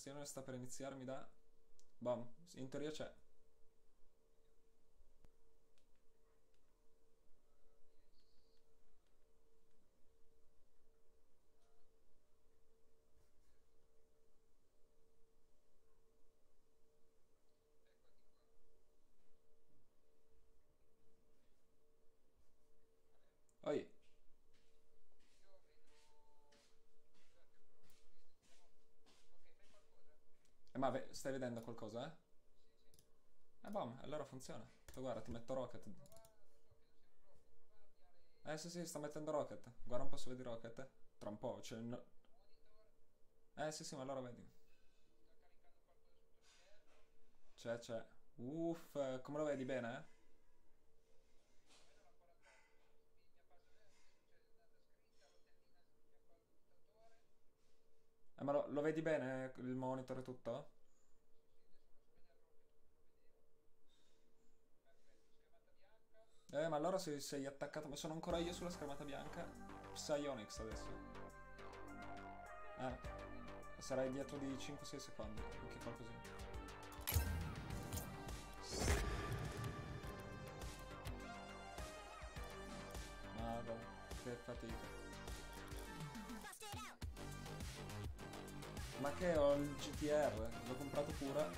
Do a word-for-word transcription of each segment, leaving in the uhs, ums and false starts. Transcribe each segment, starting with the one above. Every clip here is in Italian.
gestione sta per iniziare, mi dà? Bom, in teoria c'è. Oi. Eh, ma ve- stai vedendo qualcosa, eh? Eh, bom, allora funziona. Tu guarda, ti metto rocket. Eh, sì, sì, sta mettendo rocket. Guarda un po' se vedi rocket. Tra un po', c'è il... no- Eh, sì, sì, ma allora vedi. C'è, c'è. Uff, eh, come lo vedi bene, eh? Eh, ma lo, lo vedi bene il monitor e tutto? Eh, ma allora se sei attaccato... Ma sono ancora io sulla schermata bianca? Psyonix adesso. Eh, sarai dietro di cinque sei secondi. Anche qualcosina. Madonna, che fatica. Ma che ho il G T R? L'ho comprato pure.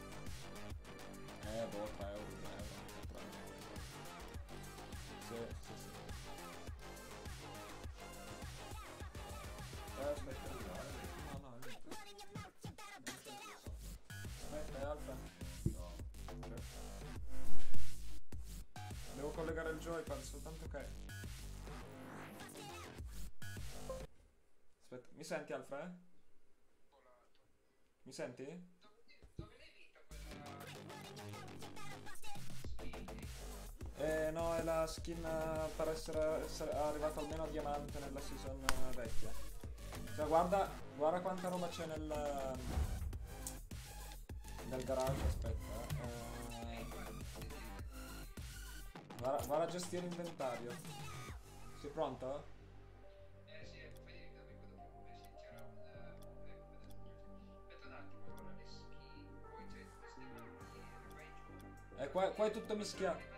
Eh, boh, tre euro, tre euro, tre euro. Sì, sì, sì. Eh, aspetta, arrivare. No, no, niente. Aspetta, è alta. No. Devo collegare il joypad, soltanto che... Aspetta, mi senti Alfred? Mi senti? Eh no, è la skin eh, per essere, essere arrivata almeno a diamante nella season eh, vecchia. Cioè guarda, guarda quanta roba c'è nel, nel garage, aspetta. Eh, guarda, guarda a gestire l'inventario. Sei pronto? Eh, qua, qua è tutto mischiato.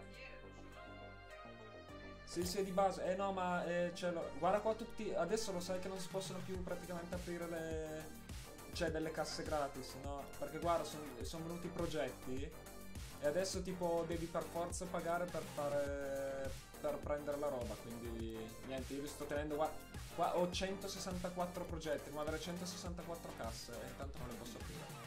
Sì, sì, di base. Eh no, ma eh, cioè, lo- guarda qua tutti. Adesso lo sai che non si possono più praticamente aprire le. Cioè, delle casse gratis, no? Perché guarda, sono venuti i progetti. E adesso tipo devi per forza pagare per fare. Per prendere la roba. Quindi niente, io vi sto tenendo qua. Qua ho centosessantaquattro progetti, devo avere centosessantaquattro casse e intanto non le posso aprire.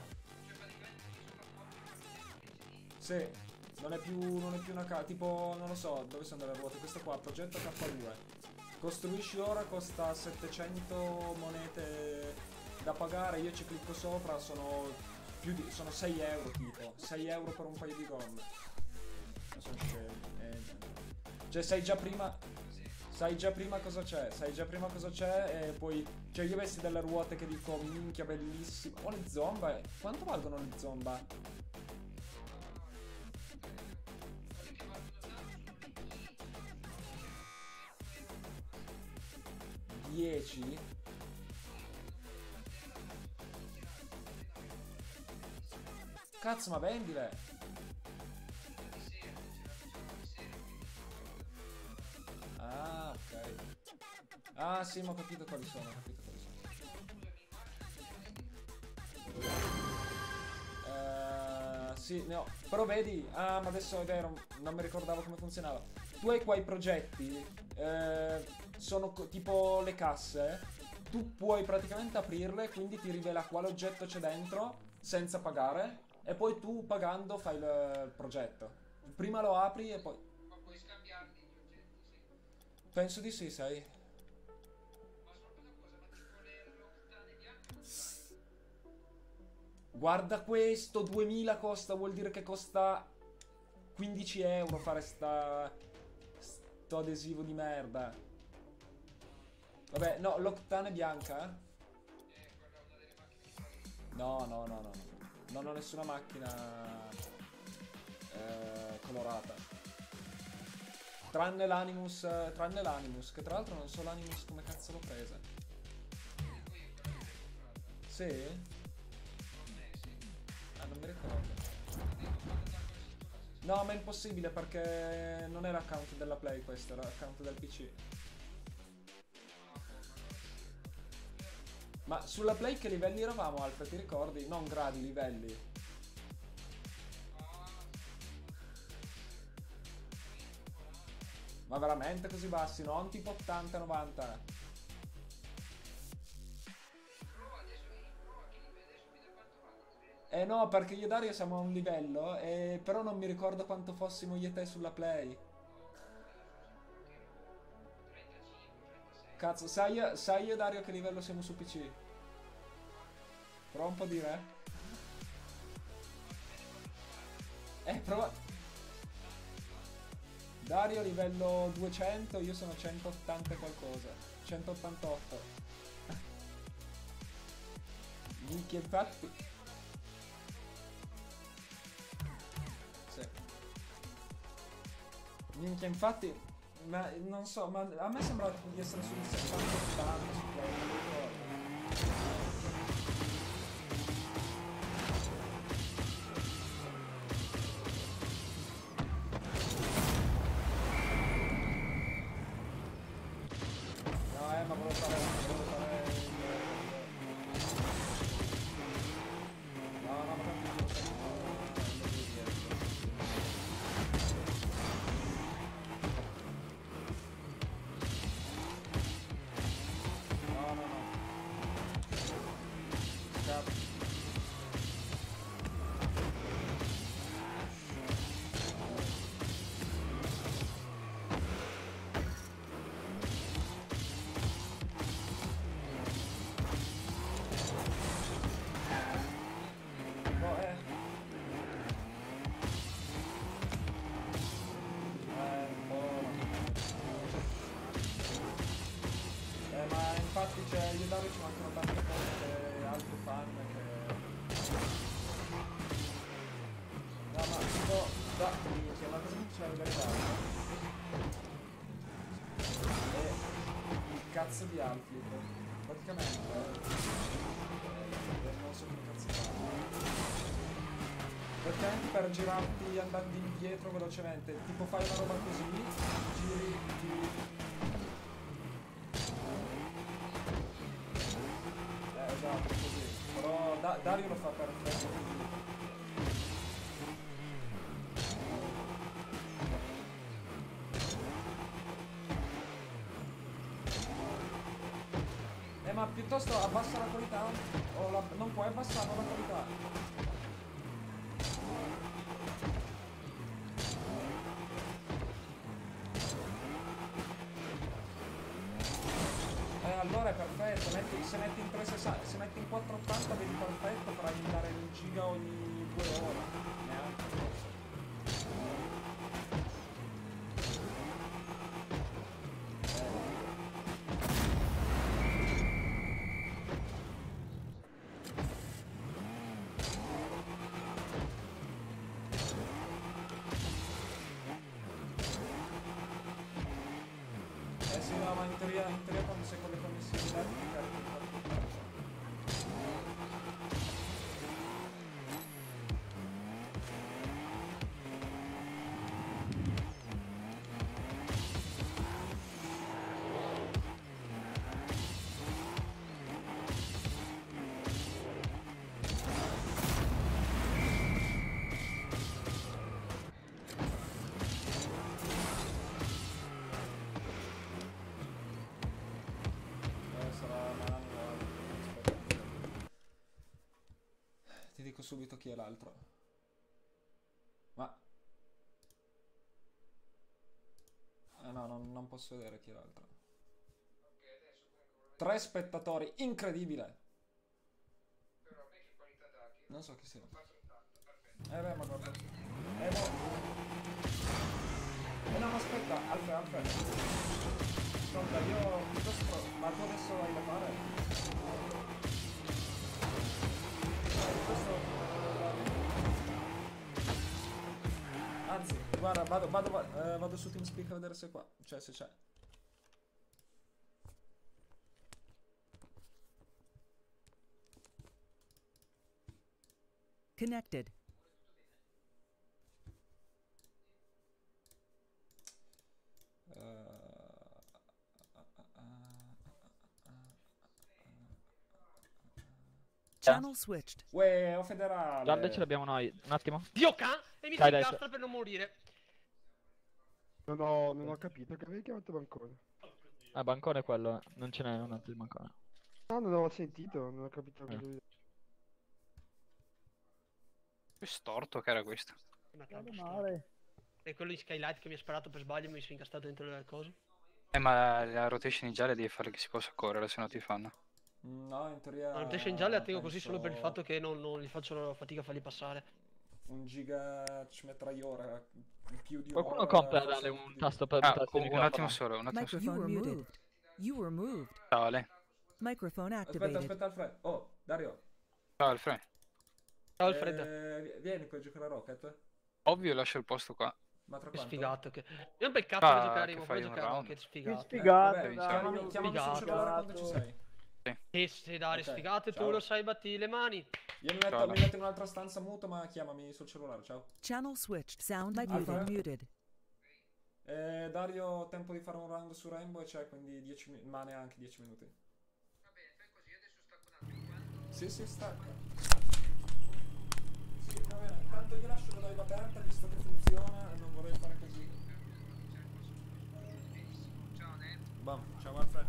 Sì, non è più, non è più una casa. Tipo, non lo so, dove sono le ruote? Questo qua, progetto K due. Costruisci ora, costa settecento monete da pagare. Io ci clicco sopra, sono più di. Sono sei euro tipo. sei euro per un paio di gomme. Ma sono scemi. Eh, cioè, sai già prima. Sai già prima cosa c'è, sai già prima cosa c'è e poi. Cioè, io avessi delle ruote che dico, minchia, bellissimo. Oh, le zomba, eh. Quanto valgono le zomba? dieci? Cazzo, ma vendile! Ah, ok. Ah, sì, ma ho capito quali sono, ho capito quali sono. Eh, sì, ne ho. Però vedi, ah, ma adesso è vero, non mi ricordavo come funzionava. Tu hai quei progetti, eh, sono co- tipo le casse. Tu puoi praticamente aprirle, quindi ti rivela quale oggetto c'è dentro senza pagare. E poi tu pagando fai il il progetto. Prima lo apri e poi. Penso di sì, sai. Guarda questo, duemila costa, vuol dire che costa quindici euro fare sta. Sto adesivo di merda. Vabbè, no, l'Octane bianca? No, no, no, no, no. Non ho nessuna macchina eh, colorata. Tranne l'Animus, tranne l'Animus, che tra l'altro non so l'Animus come cazzo l'ho presa. Sì? No, ma è impossibile perché non è l'account della Play questo, era l'account del P C. Ma sulla Play che livelli eravamo, Alfred, ti ricordi? Non gradi, livelli. Ma veramente così bassi? Non tipo ottanta novanta? Eh no, perché io e Dario siamo a un livello, e però non mi ricordo quanto fossimo io e te sulla Play. Cazzo, sai, io- sai io e Dario che livello siamo su P C? Prova un po' a dire. Eh, prova... Dario livello duecento, io sono centottanta e qualcosa. centottantotto. Minchia, infatti... Sì. Minchia, infatti... Ma non so, ma a me sembra di essere sui settanta ottanta su Play, non mi ricordo. No, eh, ma volevo fare... Volevo fare... No, no, ma tanto... No, no, no. Cazzo. No, eh. Eh, un po'. Eh, ma infatti c'è, io e Dario ci mancano tante cose che altri fan che... No, ma tipo... Da, minchia, una cosa che mi faceva vedere Dario è il cazzo di Alflip. Praticamente... Eh, non so come cazzo fa. Praticamente per girarti andando indietro velocemente, tipo fai una roba così, giri, giri... Eh, esatto, così. Però Da- Dario lo fa perfetto così. Eh, ma piuttosto abbassa la qualità, o la... non puoi abbassare la qualità. Eh, allora è perfetto, metti, se metti in trecentosessanta, se metti in quattrocentottanta vedi perfetto, farai andare in giga ogni due ore. Neanche forse. Eh sì, no, ma in teoria, in teoria quando sei con le connessioni L E D ti carichi in quattrocentottanta. Eh, sarà manuale. Aspetta. Ti dico subito chi è l'altro. Ma... Eh no, non, non posso vedere chi è l'altro. Tre spettatori, incredibile! Non so chi sia. Eh beh, ma guarda. Eh no. Eh no, ma aspetta, Alfred, Alfred. Ascolta, io piuttosto... Ma tu adesso hai da fare? Eh, piuttosto... Anzi, guarda, vado, vado, va- eh, vado su TeamSpeak a vedere se è qua. Cioè, se c'è. Connected. Channel switched. Uè, o federale. Gialle ce l'abbiamo noi. Un attimo. Dio can! E mi si Dai, dai, incastra per non morire. Non ho, non ho capito che avevi chiamato Bancone. Ah, Bancone è quello. eh. Non ce n'è un altro di Bancone. No, non ho sentito, non ho capito cosa Eh. dire. Che storto che era questo. Ma tanto storto. E quello di Skylight che mi ha sparato per sbaglio e mi sono incastrato dentro le cose. Eh, ma la rotation in gialla devi fare che si possa correre, se no ti fanno. No, in teoria... Ma la rotation in gialla la tengo così penso solo per il fatto che non, non gli faccio fatica a farli passare. Un giga ci metterà ora. Più di Qualcuno un'ora, compra forse dare anche un di- tasto per Ah, mutarsi il un, un microfono. attimo solo, un attimo solo. Microphone You were muted. moved. You were moved. Ciao Ale. Microphone Aspetta, activated. aspetta Alfred. Oh, Dario. Ciao Alfred. Ciao Alfred. Eh, vieni qua a giocare a Rocket. Ovvio lascio il posto qua. Ma tra Che quanto? sfigato che... Io un bel cazzo Ah, da giocare, che ma fai puoi un giocare round? che sfigato. Eh, Sfigato, vabbè, dai. chiamami, chiamami sul Sfigato. cellulare quando ci sei. E se dare Ok, sfigate tu ciao. lo sai, batti le mani. Io mi metto, Ciao. mi metto in un'altra stanza muto, ma chiamami sul cellulare, ciao. Channel switched. Sound Microphone. muted. Muted. Eh, Dario, ho tempo di fare un round su Rainbow e c'è, quindi dieci minuti, ma neanche dieci minuti. Va bene, fai così, adesso stacco un attimo. Quando... Sì, sì, stacca. Sì, va bene, tanto gli lascio la live aperta, visto che funziona, e non vorrei fare così. Benissimo, ciao Ne. Bam, ciao Alfred.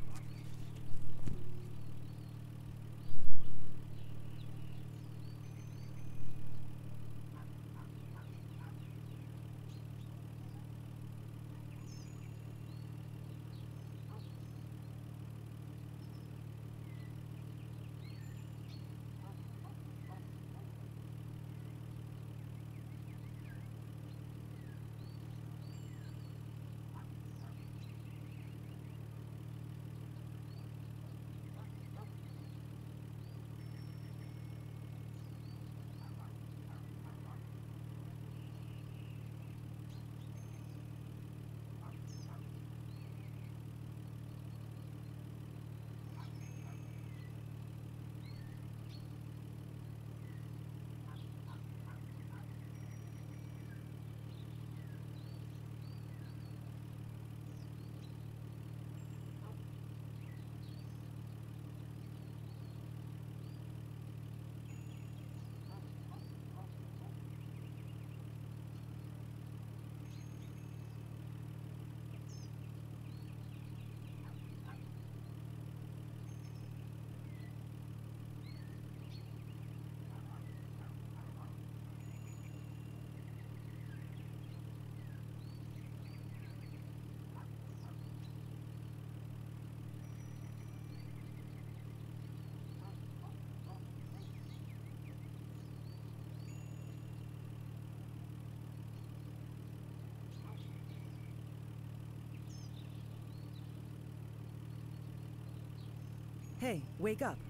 Hey, wake up.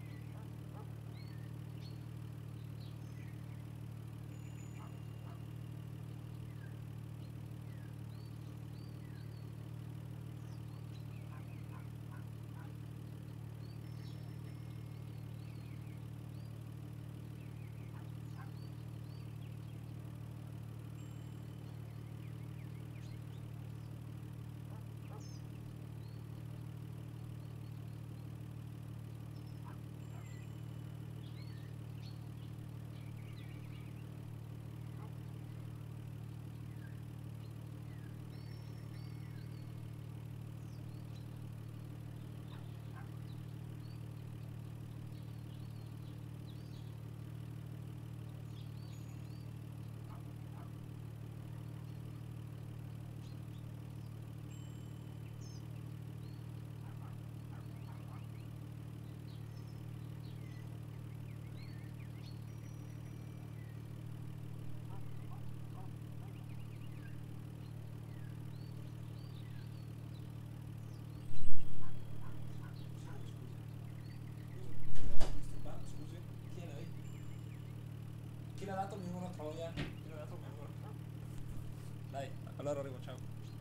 Scusi, chi è lei? Chi le ha dato il mio numero troia? Chi le ha dato il mio numero? Dai, allora arrivo, ciao.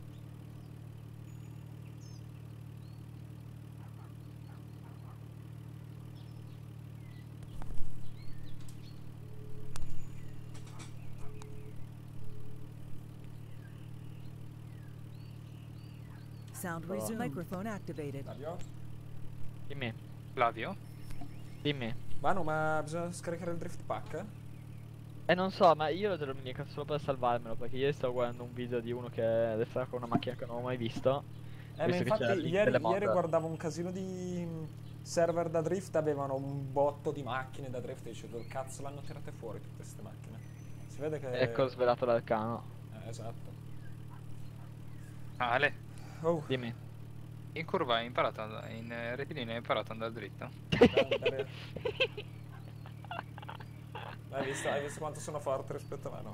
Sound Oh. resumed. Microphone activated. Dario? Dimmi. Flavio? Dimmi. Manu, ma bisogna scaricare il drift pack? E non so, ma io lo devo mica solo per salvarmelo, perché ieri stavo guardando un video di uno che deve fare con una macchina che non ho mai visto. Eh, ma Visto che c'era infatti il link ieri, delle mod. ieri guardavo un casino di mm, server da drift, avevano un botto di macchine da drift e dicevo, dove cazzo l'hanno tirate fuori tutte queste macchine? Si vede che... Ecco, ho svelato l'arcano. Eh, esatto. Ah, Ale, Oh, Dimmi. in curva hai imparato, ad- in eh, rettilineo hai imparato ad andare dritto. andare... Hai visto, hai visto quanto sono forte rispetto a me, no?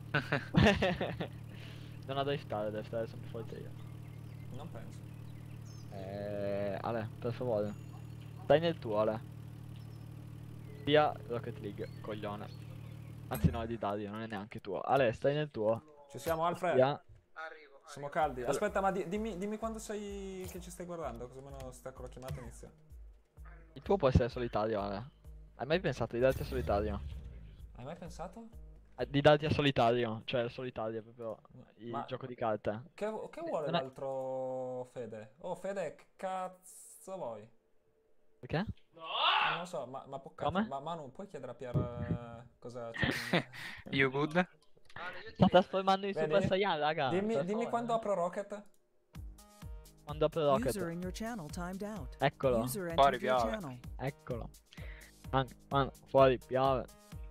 Non ha da driftare, deve stare sempre forte io. Non penso. Eh, Ale, per favore. Stai nel tuo, Ale. Via Rocket League, coglione. Anzi no, è di Dario, non è neanche tuo. Ale, stai nel tuo. Ci siamo, Alfred? Via. Arrivo. Siamo caldi. Aspetta, ma di- dimmi, dimmi quando sei che ci stai guardando, così almeno stacco la chiamata e inizia. Il tuo può essere solitario, Ale. Hai mai pensato di darti a solitario? Hai mai pensato? Eh, Di darti a solitario, cioè solitario proprio il Ma- gioco di carte. Che, che vuole Non è- l'altro Fede? Oh, Fede, che cazzo vuoi? Perché? Eh, non lo so, ma, ma può cazzo. Come? Ma Manu, puoi chiedere a Pier eh, cosa c'è? You good? Ale, io ti Sta vedo. trasformando in Vedi? Super Saiyan, raga. dimmi, per dimmi favore. quando apro Rocket. Quando apro Rocket. User in your channel timed out. Eccolo, User Fuori, entered your piove. channel. eccolo. Anche, man, fuori, piove.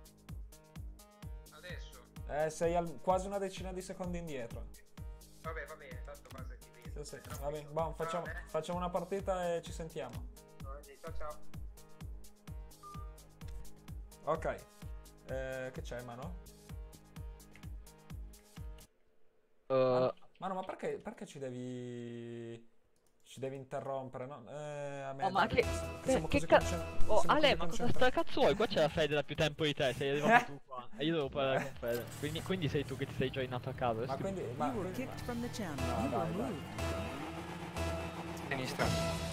Adesso. Eh, sei al- quasi una decina di secondi indietro. Vabbè, va bene, tanto basta ti vedo. Sì, sì, va bene. Boh, facciamo, Ciao, eh. facciamo una partita e ci sentiamo. Ciao, ciao. Ok. Eh, che c'è, Manu? Uh, Manu, Manu, ma perché, perché ci devi... Ci devi interrompere, no? Eh, a me Oh, ma dai, che- siamo che- così che ca- concen- oh, siamo Ale, così ma cosa concentrati. sta cazzo vuoi? Qua c'è la Fede da più tempo di te, sei arrivato tu qua. E io devo parlare con Fede. Quindi, quindi sei tu che ti sei joinato a caso. Ma quindi... Ma, You were quindi- kicked from the channel. No, You were dai, dai. moved. Sinistra.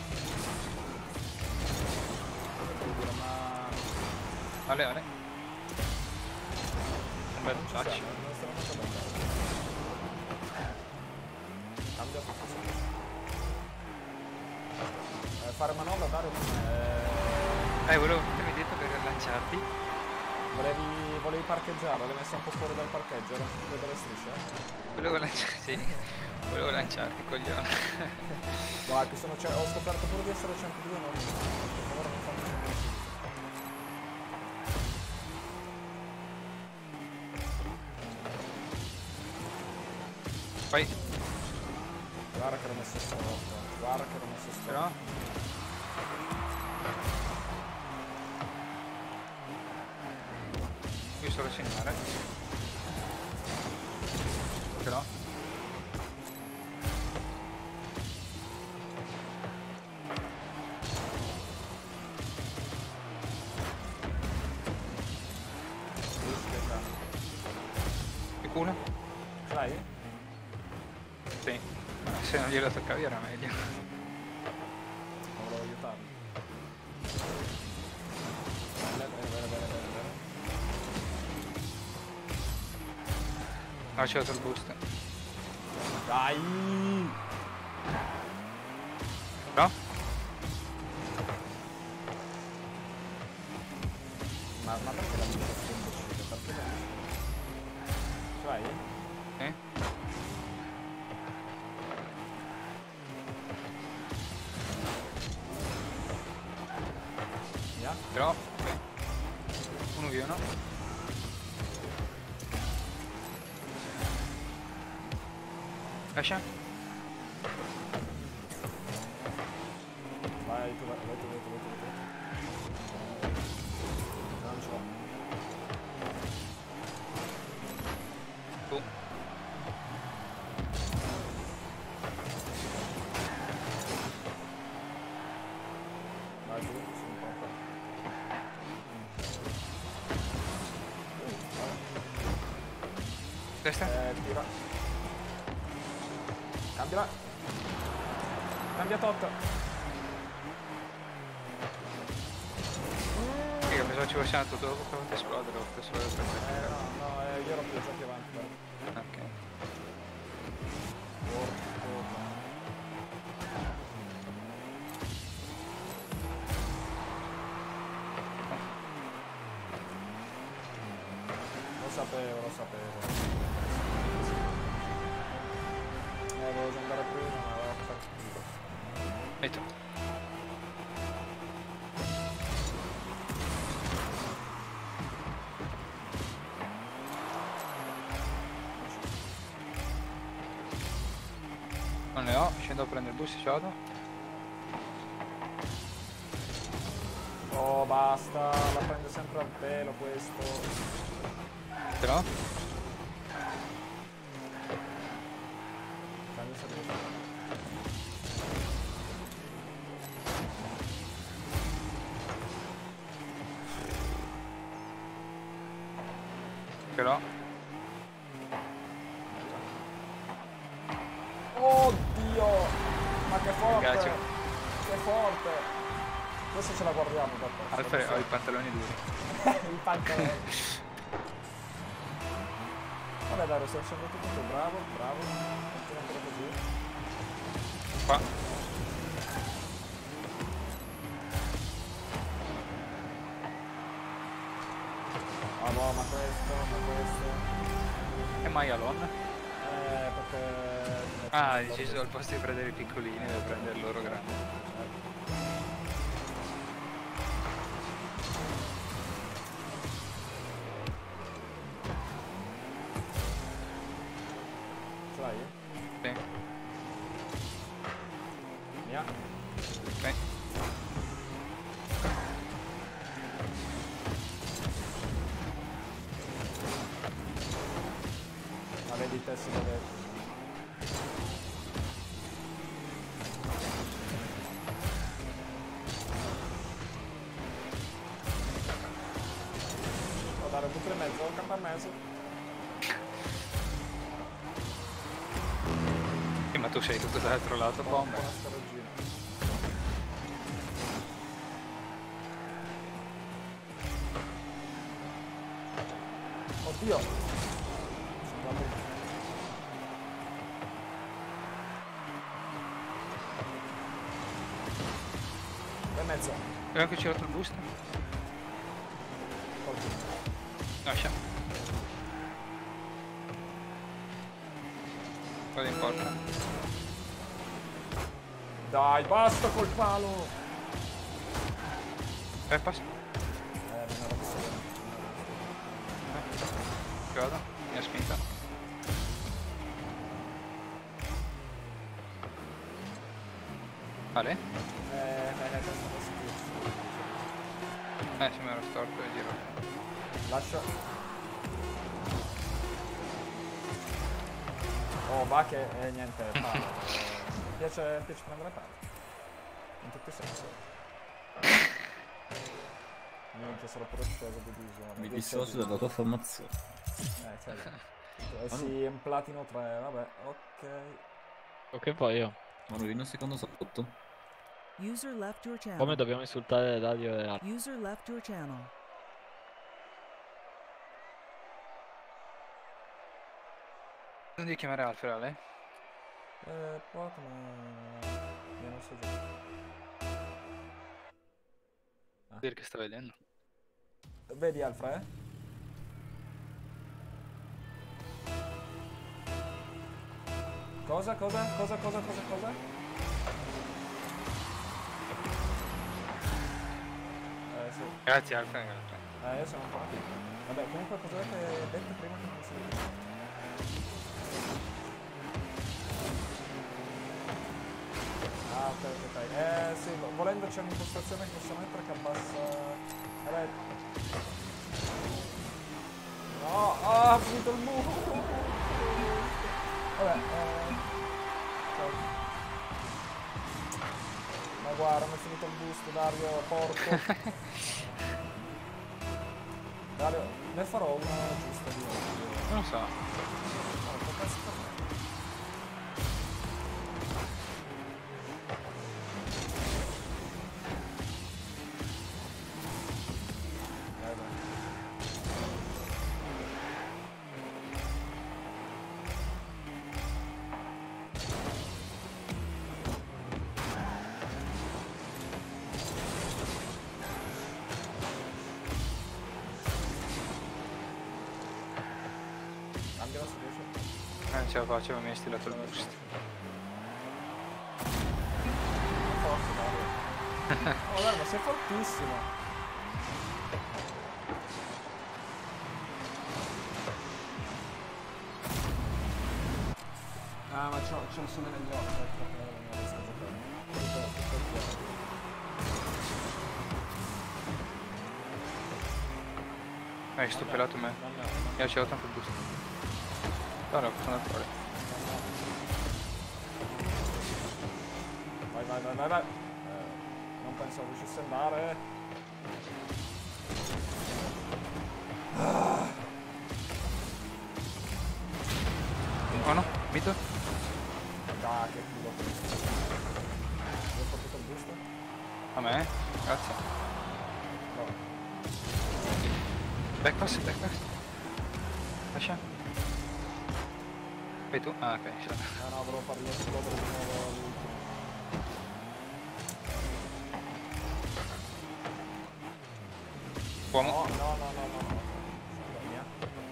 ma... Ale, Ale. Un bel Non ci touch. siamo, non stiamo facendo bene. Cambia posizione. Eh, fare manovra, dare un... Eh, Eh, volevo, te mi hai detto per lanciarti. volevi, volevi parcheggiare, l'hai messa un po' fuori dal parcheggio, era fuori dalle strisce? Volevo lanciarti, sì. Volevo lanciarti, coglione. Guarda, che sono, ce- ho scoperto pure di essere centodue, no? Per favore non fammi niente. Poi, Guarda che l'ho messo sotto, guarda che l'ho messo sotto. però. Io sto lasciando mare. Ce l'ho. E culo? Ce l'hai? Sì. Ma se non glielo toccavi era meglio. Non volevo aiutarmi. Bene, bene, bene, bene, bene, bene. No, c'è dato il boost. Dai! No? Ma, ma perché la musica è imbecille? Perché la musica? Ce l'hai? Eh? Via? Però, ok. Uno via, no? Lascia? Vai tu, vai, vai tu, vai tu, vai tu, vai tu. Non ce l'ho. Tu. Vai tu, sono pronto. Destra? Eh, tira. Cambiala. Cambia tot. Figa, pensavo ci fosse andato dopo per esplodere o per esplodere per Eh, no, no, eh, io ero più già più avanti. Però. Ok. Porco. sapevo, lo sapevo. Eh, volevo già andare prima, ma aveva partito. E tu? Non ne ho, scendo a prendere il bus e vado. Oh, basta, la prende sempre al pelo questo. Ce l'ho? Cambio servizio. Ce l'ho. Oddio! Ma che forte! Grazie. Che forte! Adesso ce la guardiamo dopo. Alfred, ho i pantaloni duri. Il pantalone. Vabbè dai, lo stai facendo tutto, bravo, bravo. Continua ancora così. Qua. Ah boh, ma questo, ma questo. E Maialon? Eh, perché... Ah, hai deciso al posto di prendere i piccolini, devo prendere loro grandi. Ce l'hai? Sì. Mia. Ok. Ma vedi te si deve... Devo dare tutto in mezzo, un campo in mezzo. Sì, ma tu sei tutto dall'altro lato, Buona bomba. buona scarroggina. Oddio! Sono andato- E mezzo. Vediamo che ci ho rotto il boost. Fortuna. Lascia. Vado in porta. Dai, basta col palo! Eh, passa. Eh, non era possibile. Ci vado. Mi ha spinta. Vale? Eh, eh, eh, questo adesso qui. Eh, se mi ero storto e giro. Lascio. Oh, va che eh, niente, palo. Mi piace, mi piace prendere palo. In tutti i sensi. Minchia, sarò pure sceso di divisione. Mi Io dissocio c'ho- dalla tua formazione. Eh, certo. Eh, sì, un platino tre, vabbè, ok. Ok, poi io. Manuino secondo sotto. User left your channel. Come dobbiamo insultare Dario e Al? User left your channel. Non devi chiamare Alfred, Ale? Eh, poi come... Io non so già. Dire che sta vedendo. Vedi Alfred? Cosa, cosa, cosa, cosa, cosa, cosa? Eh, sì. Grazie Alfred, grazie. Eh, io sono un po'. Vabbè, comunque cosa che hai detto prima che non si vede? Ah, ok, ok, ok. Eh, sì, volendo c'è un'impostazione che posso mettere che abbassa... Vabbè. No, ah, ha finito il muro! Vabbè, eh... ciao. Ma guarda, mi è finito il boost, Dario, porco. Dario, ne farò una giusta di oggi. Non lo so. Porco cazzo per me. Dai, dai. si riesce. Eh, non ce la facevo, mi hai stilato il boost. Forza, Dario. Oh, guarda, sei fortissimo. Ah, ma c'ho, c'ho il sole negli occhi, ecco, che non riesco a giocare. Tutto, tutto il gioco. Eh, sto pelato me. Non ne ho, non ne ho. Io c'ho tanto il boost. No, no, sono fuori. Vai, vai, vai, vai, vai. Eh, non pensavo riuscisse ad andare. Oh no, mito? Ah, che culo. Ho portato il boost? A me? Grazie. No. Backpass, backpass. Lascia. Vai tu? Ah, ok. No, no, volevo fargli esplodere di nuovo l'ultimo. Uomo. No, no, no, no, no, no. Scusa mia.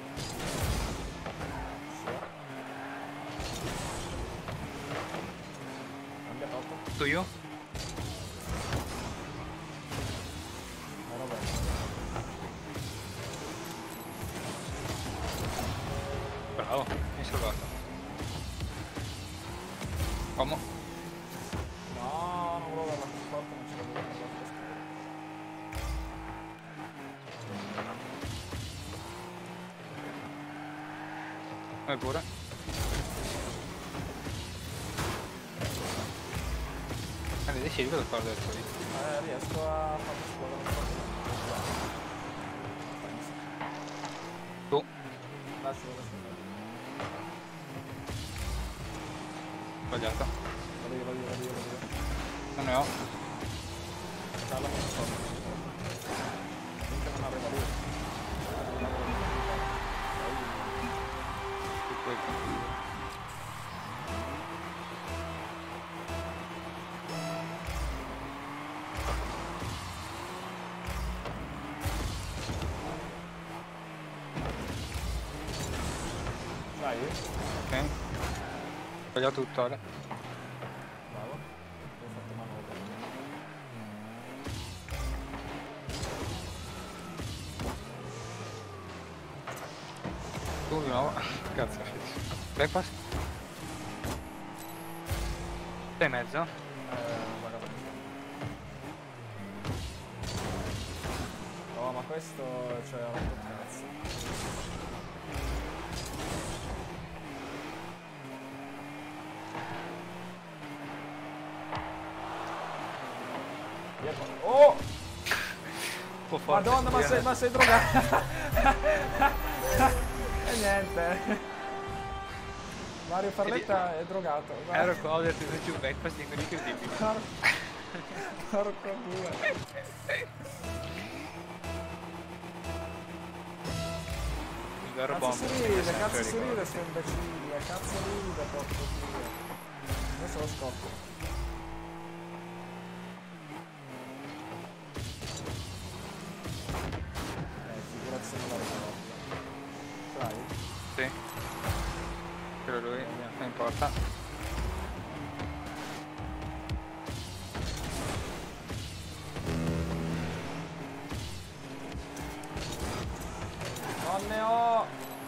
Sì. Cambia troppo. Tu io? Era bene. Bravo, mi hai salvato. Uomo. No, non volevo averla così forte, non ce l'avevo nella testa. Vai pure. Allora, decidi cosa fare del tuo vita. Eh, riesco a farmi esplodere un po'. Tu. Lascio, lascio. Sbagliato. Vado io, vado io, vado io, vado io. Non ne ho. Calla, non so. Minchia non arriva lui. Tu puoi continuare. Dai, Ok. Sbagliato tutto ora. bravo. Ho fatto manovra. Tu di nuovo. Cazzo, Fizz. Backpass. Sei in mezzo? Eh, vagabondo. Oh, ma questo, cioè, ha rotto il cazzo. Via qua. Oh! Un po' forte. Madonna, ma Io sei, ne- ma sei drogato! E niente. Mario Farletta è drogato. guarda. Ero qua, ho detto che c'è un backpass di quelli incredibili. Porco porco due. Il vero Cazzo bomb. si è ride, sempre cazzo si ricordo. ride sto imbecille, cazzo ride, porco due. Adesso lo scoppo. Eh, figurati se non la ricordo. Dai. Sì. Però lui, non importa. Non ne ho!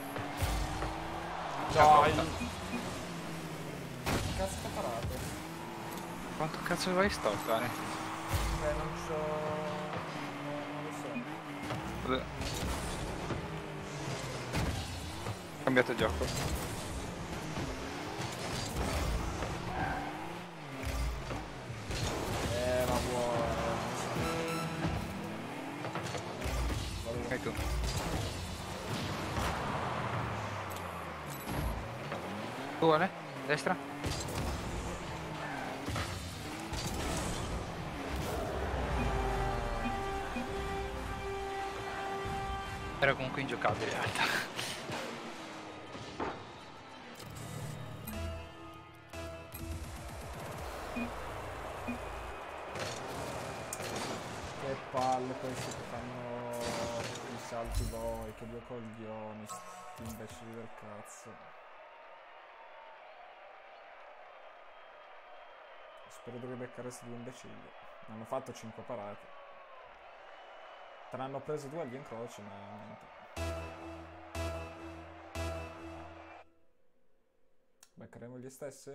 Dai. Dai! Che cazzo fa parato? Quanto cazzo vai sto, Dani? Eh, non c'ho... non lo so. Vabbè. Cambiato gioco. Eh, ma vuoi... Vai tu. Tu vuole? Destra? Era comunque ingiocabile in realtà. Che palle questi che fanno i salti voi, che due coglioni. Sti imbecilli del cazzo. Spero di ribeccare questi due imbecilli. Hanno fatto cinque parate. Te ne hanno preso due agli incroci, ma niente. Beccheremo gli stessi?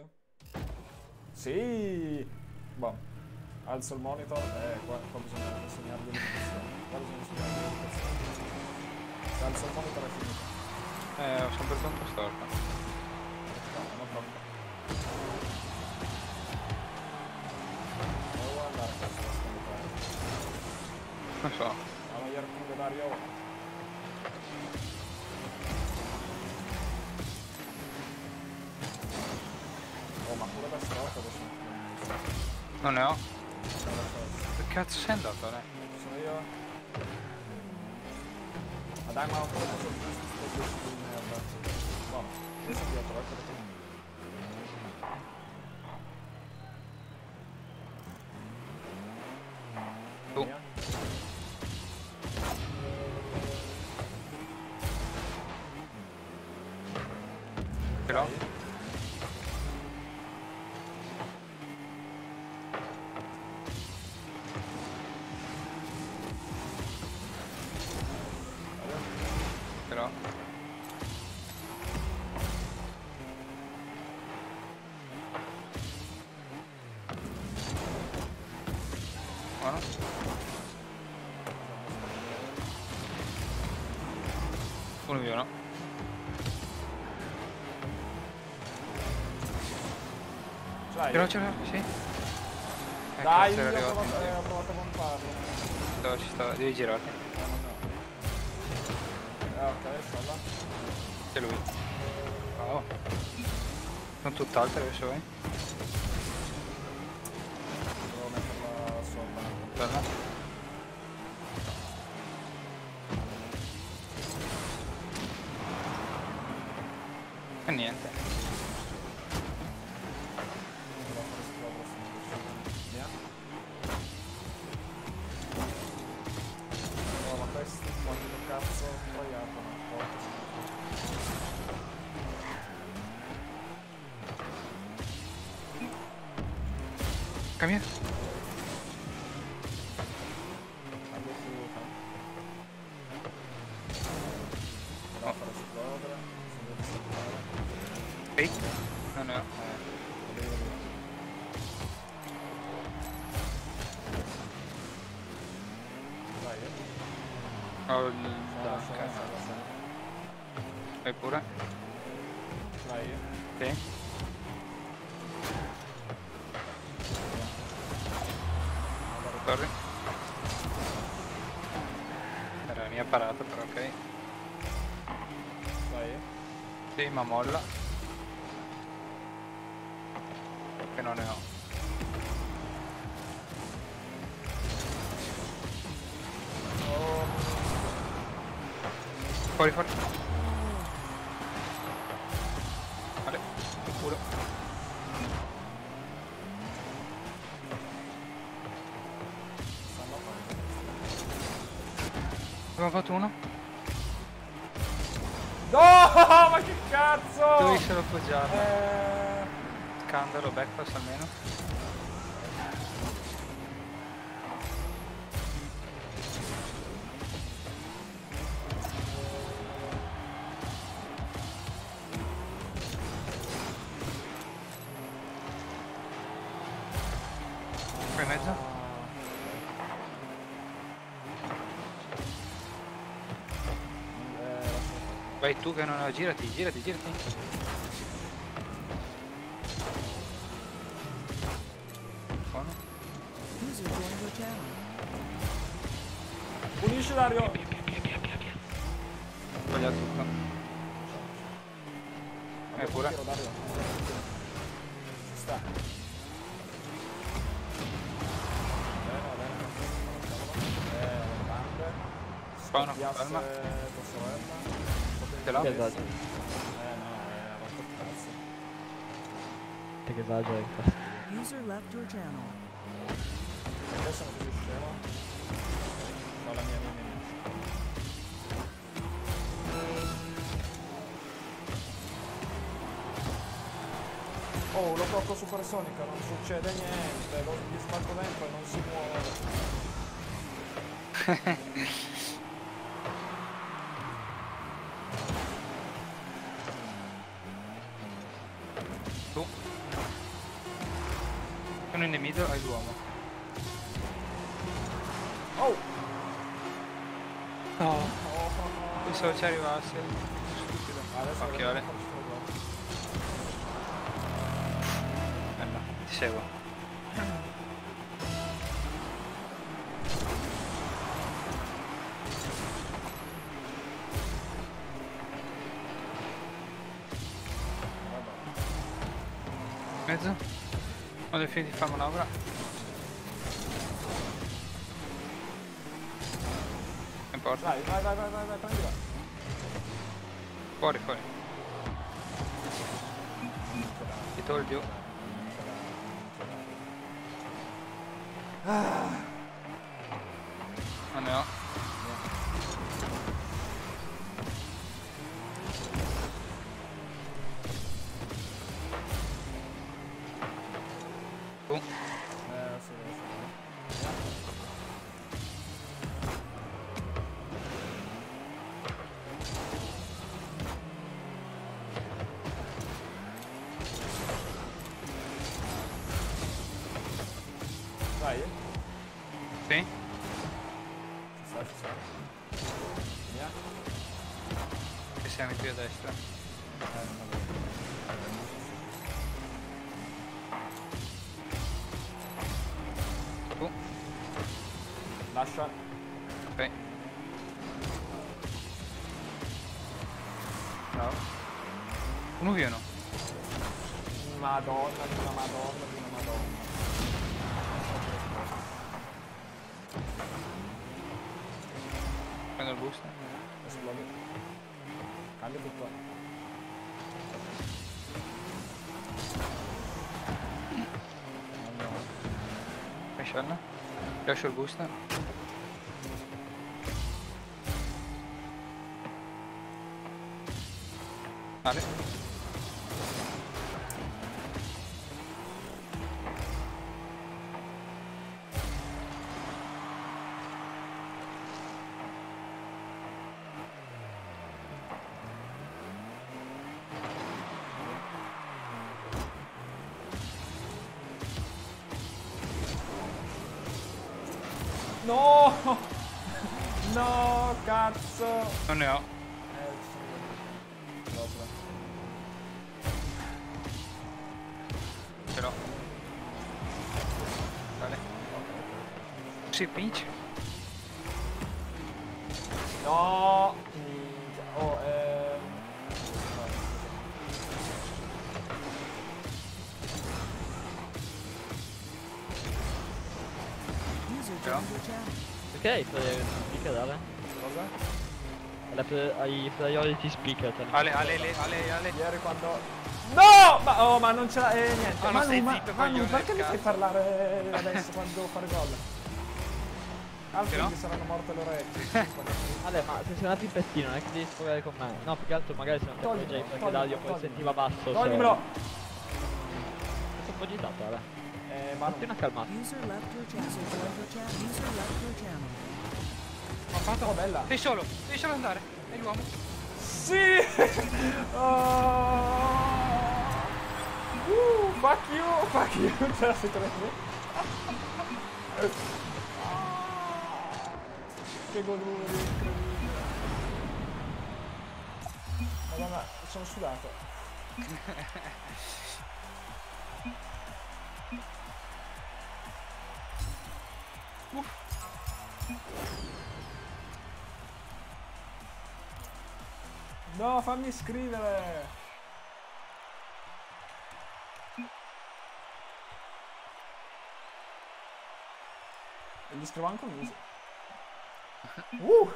Sì! Boh. Alzo il monitor. Eh, qua, qua bisogna segnargli l'educazione. Qua bisogna segnargli l'educazione. Se alzo il monitor è finito. Eh, ho sempre tanto storto. No, non troppo. Devo andare a questo, secondo te? Non so. Allora, io racconto Dario. Oh, ma pure da strotto adesso non so. Non ne ho. Sono Che cazzo sei andato, lei? io? Ma dai, ma ho preso sul giusto sto dieci di merda. No, adesso dietro, ecco perché. Tu. Via. Ce l'ho? Ce l'ho. Buono. Uno mio, no? Ce l'hai? Ce l'ho, ce l'ho, sì. Ecco, Dai, c'era io ho arrivato. provato, eh, ho provato a pomparlo. Ci sto, ci sto, devi girarti. Eh, non no. Eh, ok, sta là. C'è lui. Wow. Sono tutt'altre adesso, vai. Devo metterla sopra. Bella. E niente. Devo fare esplodere se non riesco. Via. Oh, ma questi quanto cazzo sbagliato, ma porca Cambia. Cambio più tanto. Devo fare esplodere. Se devo saltare. Fake. Non ne ho. Eh, lo devi vedere. Vai, eh. Ho il Scala, scala, Dark. scala, scala. Vai pure. Vai, eh. Sì. Sorry. Era la mia parata, però ok. Vai, eh. Sì, ma molla. Che non ne ho. Oh, Fuori, fuori. Vale, culo. stanno facendo. Abbiamo fatto uno? No, ma che cazzo! Dove se lo appoggiare? Eh... Scandalo, backpass almeno. Qua in mezzo? Eh, Vai tu che non ho, girati, girati, girati. Buono. User joined your channel. punisci Dario! Ho sbagliato tutto. Eh pure. Tiro, Dario. Ci sta. Bene, va bene. Eh, le bande. Buono, Piazze calma. tua sorella. Ce l'ho? Che esagero. Eh no, è rotto il cazzo. Te che esageri. fa- User left your channel. Io sono così scemo. No, la mia mia mia. Oh, lo tocco supersonico, non succede niente, lo gli sbatto dentro e non si muove. Tu. Sono in nemico, hai l'uomo. Oh! No. Oh, oh, oh. Pensavo ci arrivasse. Stupido. Adesso Occhio, Ale. Bella, ti seguo. Mezzo. Quando finito di fare manovra. Non importa. Vai, vai, vai, vai, vai, vai, prendila. Fuori, fuori. Ti tolgo. Ah, Non ne ho. Tu. eh, sì, sì. Vai? Sì? Ci sta, ci sta. Via. Che siamo qui a destra. Eh, non avevo. Tu. Lascia. Ok. Ciao. Uno pieno. Madonna di una madonna di una madonna. Prendo il boost. Esplode. Cambia tutto. No, no. Mescella. Lascio il boost. Vale. No! No, cazzo! Non ne ho. Eh, ci sono io. Proprio. Ce l'ho. Vale. Si pinch. No! Minchia. Oh, ehm... User Yeah. joined your channel. Ok, hai pre- speaker dare? Cosa? La pre- hai priority speaker. te ne- Ale, ale, ale, ale, ale. Ieri quando... No! Ma, oh, ma non c'era... Eh, niente. Ah, ma Manu, stai ma, zitto, Manu, coglione perché del mi fai cazzo. parlare adesso quando devo fare gol? Altri Che no? gli saranno morte le orecchie. Ale, ma se sei andato in pettino non è che devi sfogare con me. No, più che altro magari se non ti Toglimi, accorgevi perché toglimi, Dario poi toglimi. sentiva basso. Toglimi-lo! Sono un po' agitato, Ale. Eh, Manu. Fatti una calmata. User left your channel. User joined your channel. User left your channel. Ho fatto... Oh, bella. Devi solo, devi solo andare. È l'uomo. Sì! Oh! Uh, fuck you! Fuck you! Ce la sei prendendo? Che goduria incredibile! Madonna, sono sudato. No, fammi scrivere! E gli scrivo anche un uso. Uh!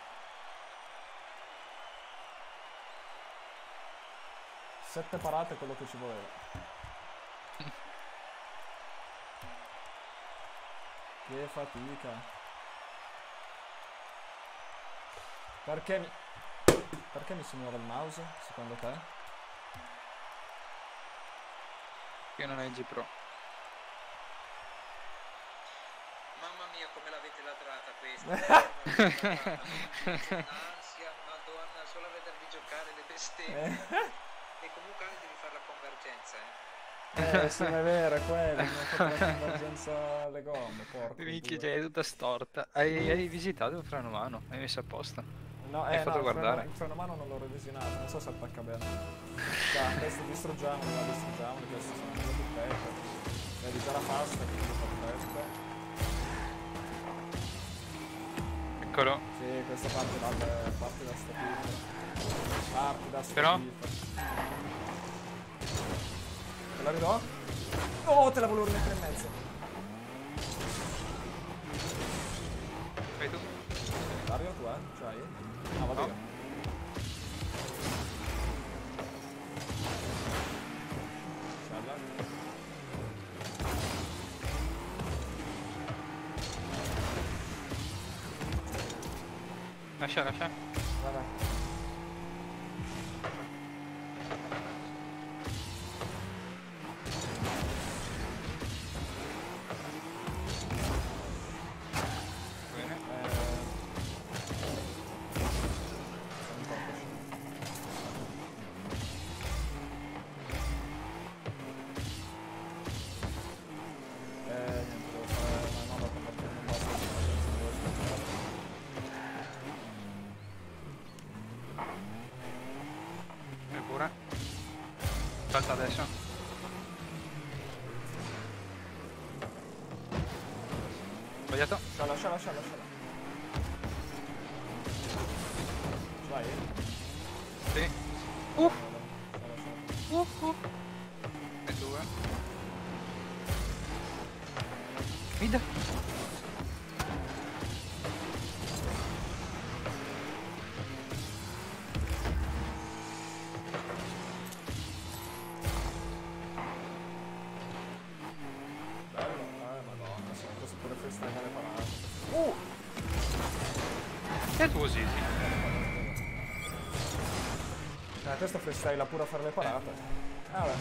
Sette parate è quello che ci voleva. Che fatica. Perché mi... Perché mi si muove il mouse, secondo te? Io non hai il G Pro. Mamma mia, come l'avete ladrata questa. Ansia, madonna, solo a vedervi giocare le bestemmie. E comunque anche devi fare la convergenza, eh. Eh, sì, ma è vero, è quello. Mi ha fatto la convergenza alle gomme, porco. Minchia, due. c'è tutta storta. Hai, hai visitato il freno a mano? Hai messo a posto? No, Hai eh, fatto no, il freno, guardare? il freno a mano non l'ho revisionato, non so se attacca bene. Cioè, questo distruggiamoli, la distruggiamoli, questi sono anche più peggio. Vedi già la pasta, quindi perfetto. Eccolo. Sì, questa parte da, parte da sta pizza. Parte da sta Però? pizza. Te la ridò? Oh, te la volevo rimettere in mezzo. Fai tu? Dario, tu, eh? C'hai? No, vado No. io. Cella. Lascia, lascia. Vai, vai. Bene. Eh... sono un po' così. Eh, niente, devo fare una nuova conversione, non basta, non devo aspettare. E pure. Salta adesso. Sbagliato. Lascia, lascia, lascia, lascia. Ce l'hai? Sì. Uh! Uh, uh. E due. Mid. Bello, eh, madonna, sì, questo pure freestyle le parate. Uh! E tu sì, sì. Eh, questo freestyle pure a fare le parate. Ah, vabbè.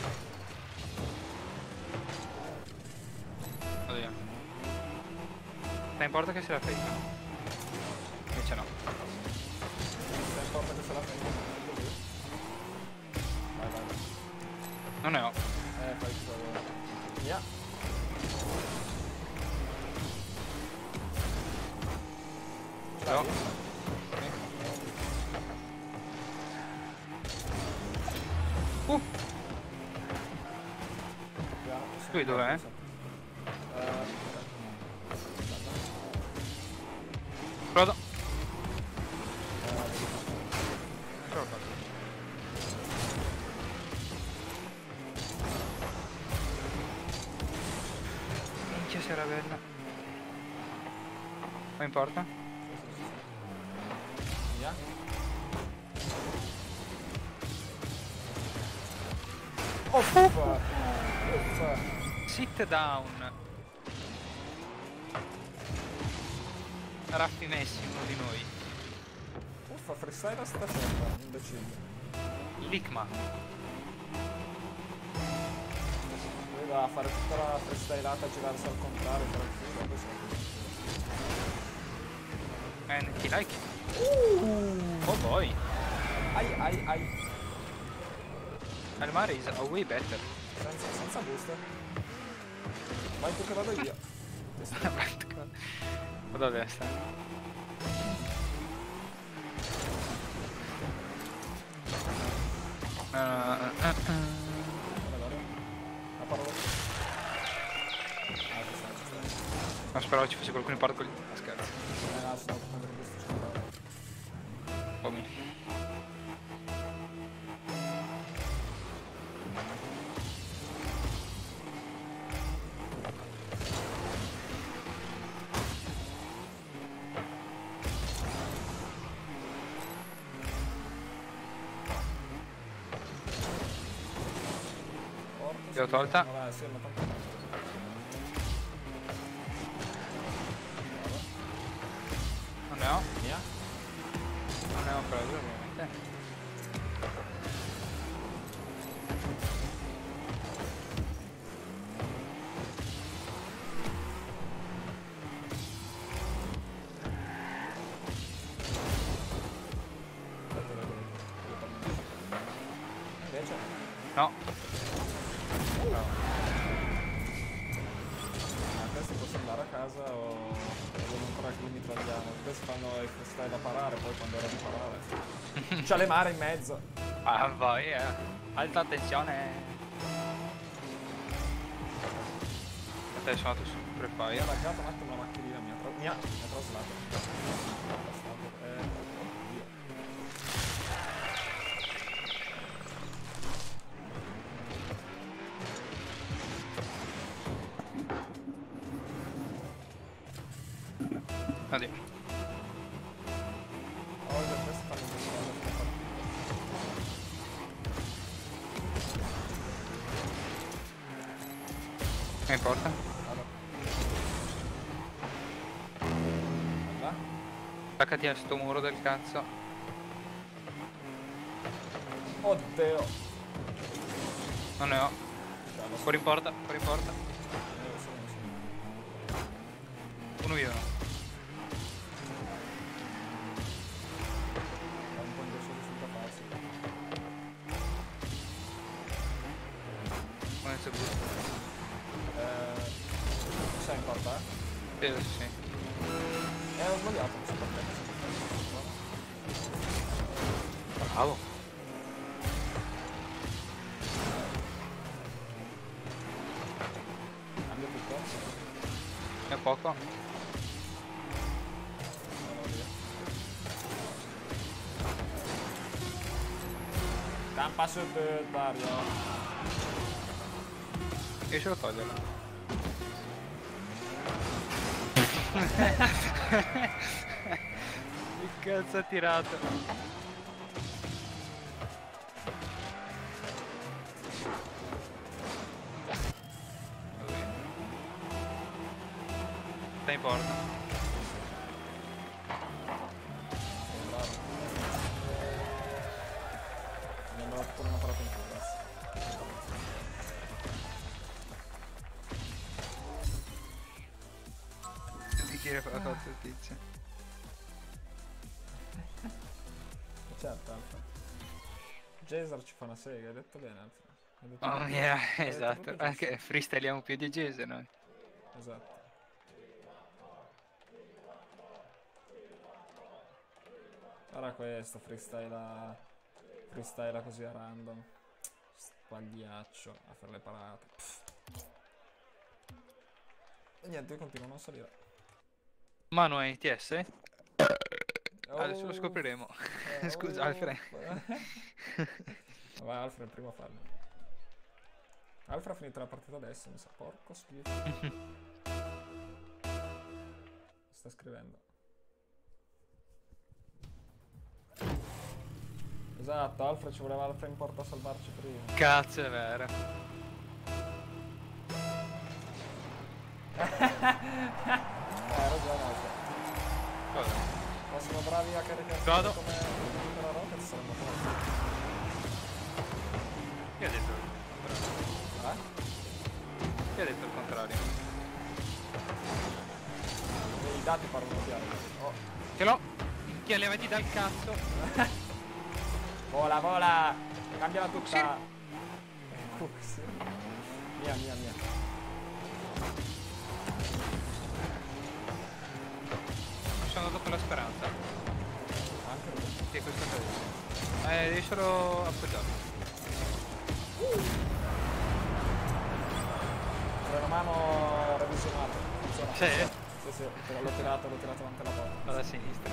Oddio. Non importa che sia la fake. Invece no. Non importa che se la fai così. Vai, vai, vai. Non ne ho. Eh, fai solo. Via. Ce No. l'hai? Uh. Piano, possiamo Lui dov'è? fare questo. Eh, Prodo. eh, vedi. Ce l'ho fatto. Minchia se era bella. Non importa. Via. Off! Off! Sit down. Raffi Messi, uno di noi. Uffa, freestyle a sta scelta, imbecille. Ligma. Lui va a fare tutta la freestylata, a girarsi al contrario, però figo, questo è Man, ti like? Uh! Oh boy. Ai ai ai. Almare is a way better. Senza, senza booster. Vai tu che vado io. Vado a destra. Uh, uh, uh, uh. Allora, la parola. Ah, ci sta, ci sta. Ma speravo ci fosse qualcuno in parco lì. Ah, scherzo. Eh, no, se no, prendere questo ce l'ho. Pommi. L'ho tolta. Vabbè, sì, ma tanto. Non ne ho. Via. Non ne ho ancora due ovviamente. No. Ma questi possono andare a casa o devono ancora che li mitragliamo? Questi fanno i freestyle da parare, poi quando era di parare. C'ha le mare in mezzo. Ah, vai, eh. Alta tensione. Adesso sono andato su Mi prefire. ha laggato un attimo la macchinina, mi ha, tra- mi ha, mi ha traslato. Traslato, eh, oddio. Addio. Oh, già, questi fanno un po' di Che importa? Guarda. Attaccati a sto muro del cazzo. Oddio. Non ne ho. Cioè, lo so, Fuori in porta, fuori in porta. eh, lo so, lo so. Uno io no. È un po' indeciso sul da farsi. Uno è sicuro. Eh, sei in porta, eh? Sì, sì. Eh, ho sbagliato, non so perché. Bravo. Cambia tutto. È poco. Vado via. Campa su te, Dario. Riesci a toglierlo. Che cazzo ha tirato? Sta in porta. Bravo. Mi hanno dato una parata in più, grazie. Di chi era la cozza il tizio? Certo, Alfa. Jaser ci fa una sega, hai detto bene, Alfa. Hai detto Oh proprio- yeah, hai detto esatto. proprio giusto. Anche freestyliamo più di Jason noi. Esatto. Guarda questo, freestyle freestyle così a random. Sbagliaccio a fare le parate. Pff. E niente, continuano a salire. Manu è I T S? Adesso lo Oh, scopriremo. eh, Scusa, oh. Alfred. Vai Alfred, prima a farlo. Alfred ha finito la partita adesso, mi sa. Porco schifo. Sta scrivendo. Esatto, Alfred ci voleva Alfred in porta a salvarci prima. Cazzo, è vero. Eh, hai ragione Alfred. Vabbè. Fossimo bravi a caricare Vado. come la rocket saremmo forti. Chi ha detto il contrario? Eh? Chi ha detto il contrario? E i dati parlano chiaro. Oh. Ce l'ho! Chi levati dal cazzo? Vola, vola! Cambiala tutta! Sì. Uh, sì. Mia, mia, mia. Sono andato per la speranza. Anche lui. Sì, questo è caduto. Eh, devi solo appoggiarlo. Freno a mano revisionato. Funziona. Sì? Sì, sì, però l'ho tirato, l'ho tirato davanti alla porta. Vado a sinistra.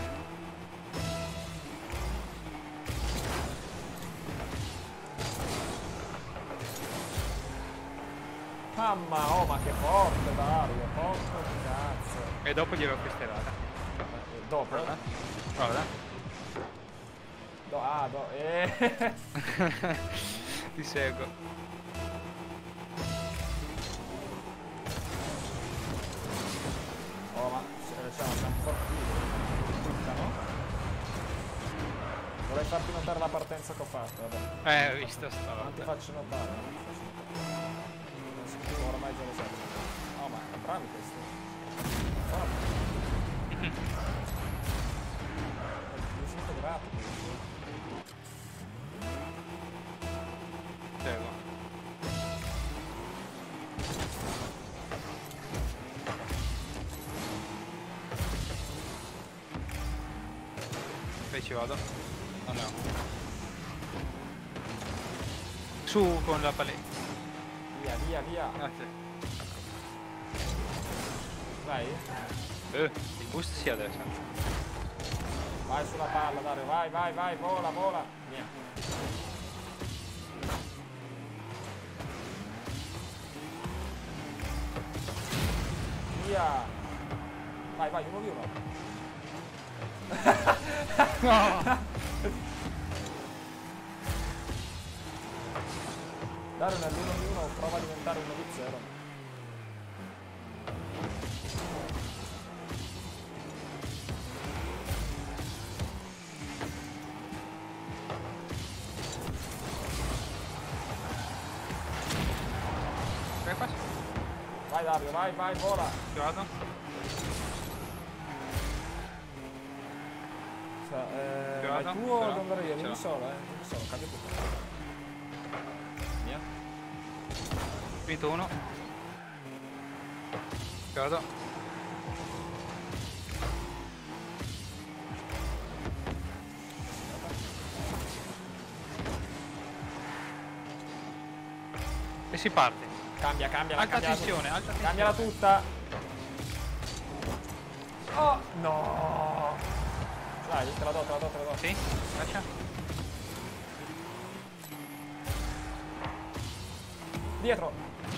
Mamma, oh, ma che forte Dario, porco di cazzo. E dopo gli avevo quest'erata. Eh, Dopo? Guarda. Guarda. Do, ah, do, eh. Ti seguo. Oh, ma eh, cioè, siamo forti. Tutta, no? Vorrei farti notare la partenza che ho fatto, vabbè. Eh, ho visto Non ti stavolta. faccio notare, non ti faccio notare. Non so più, ormai già lo sai. No, ma bravi questi. Forti. Mi sento grato. Seguo. Ok, ci vado. No, no. Su con la paletta. Via, via, via. Grazie. Vai. Eh, il boost sia adesso. Vai sulla palla, Dario. Vai, vai, vai. Vola, vola. Via. Via. Vai, vai, uno di uno. No! Dario nell'uno di uno prova a diventare uno di zero. Che faccio? Vai Dario, vai, vai, vola. Ci vado? Cioè, eh, Ci vai vado? tu o Ce l'ho. devo andare io? Ce Dimmi l'ho. solo, eh. Dimmi solo, cambia tutto. Via. Finito uno. Ci vado. E si parte. Cambia, cambia, Alta cambia tensione, alta tensione. Cambiala tutta. Oh, no. Dai, te la do, te la do, te la do. Sì, lascia. Dietro.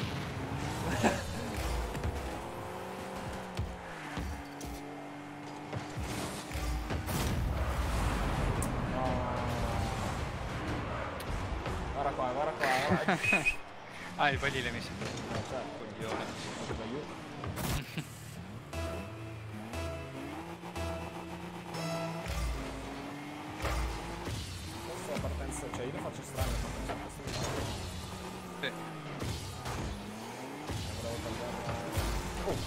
No. Guarda qua, guarda qua. Guarda. Ah, e poi lì l'hai messo. No, certo. Coglione. Ti aiuto. Questa è la partenza, cioè io le faccio strane le partenze queste qua. Sì. Volevo tagliarla. Oh.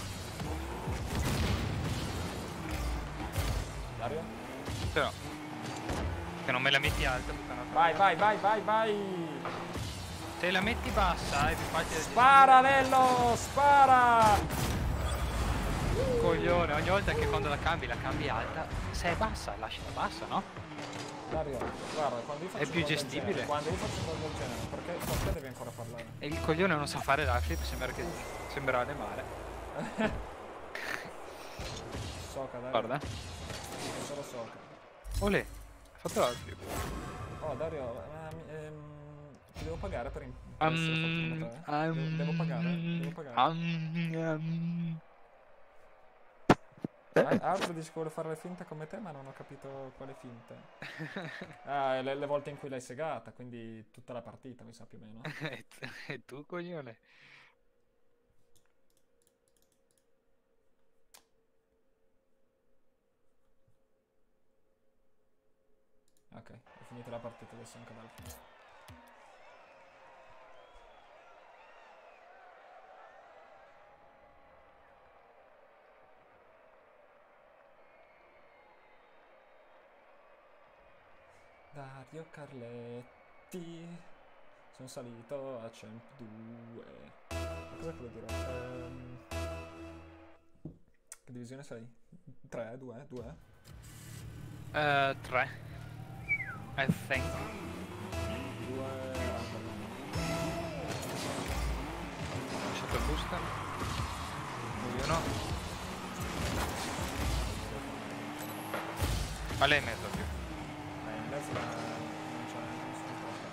Dario? Però. Che non me la metti alta, puttana. Vai, vai, vai, vai, vai! Se la metti bassa è più facile. Spara, Nello! Spara! Coglione, ogni volta che quando la cambi, la cambi alta. Se è bassa, lasciala bassa, no? Dario, guarda, quando io faccio È più un gol del gestibile. genere, quando io faccio un gol del genere, perché, perché devi ancora parlare? E il coglione non sa fare la flip, sembra che sembra le male. Soca, Dario. Guarda. È solo Soca. Olè, hai fatto la flip. Oh, Dario, ehm, ehm, ti devo pagare per, in- per essere Um, fortunato, eh? Devo, devo pagare, devo pagare. um, um. Ah, altro dice che vuole fare le finte come te, ma non ho capito quale finte. Ah, le, le volte in cui l'hai segata, quindi tutta la partita, mi sa più o meno. E tu- E tu, coglione? Ok, ho finito la partita adesso anche dal fine. Dario Carletti, sono salito a Champ due. Ma cosa volevo dire? Ehm, che divisione sei? tre, due, due? Uh, tre. I think. due... Ho lasciato il booster. Uno. Ma lei è in mezzo più. Eh, in mezzo la... non c'è nessun problema.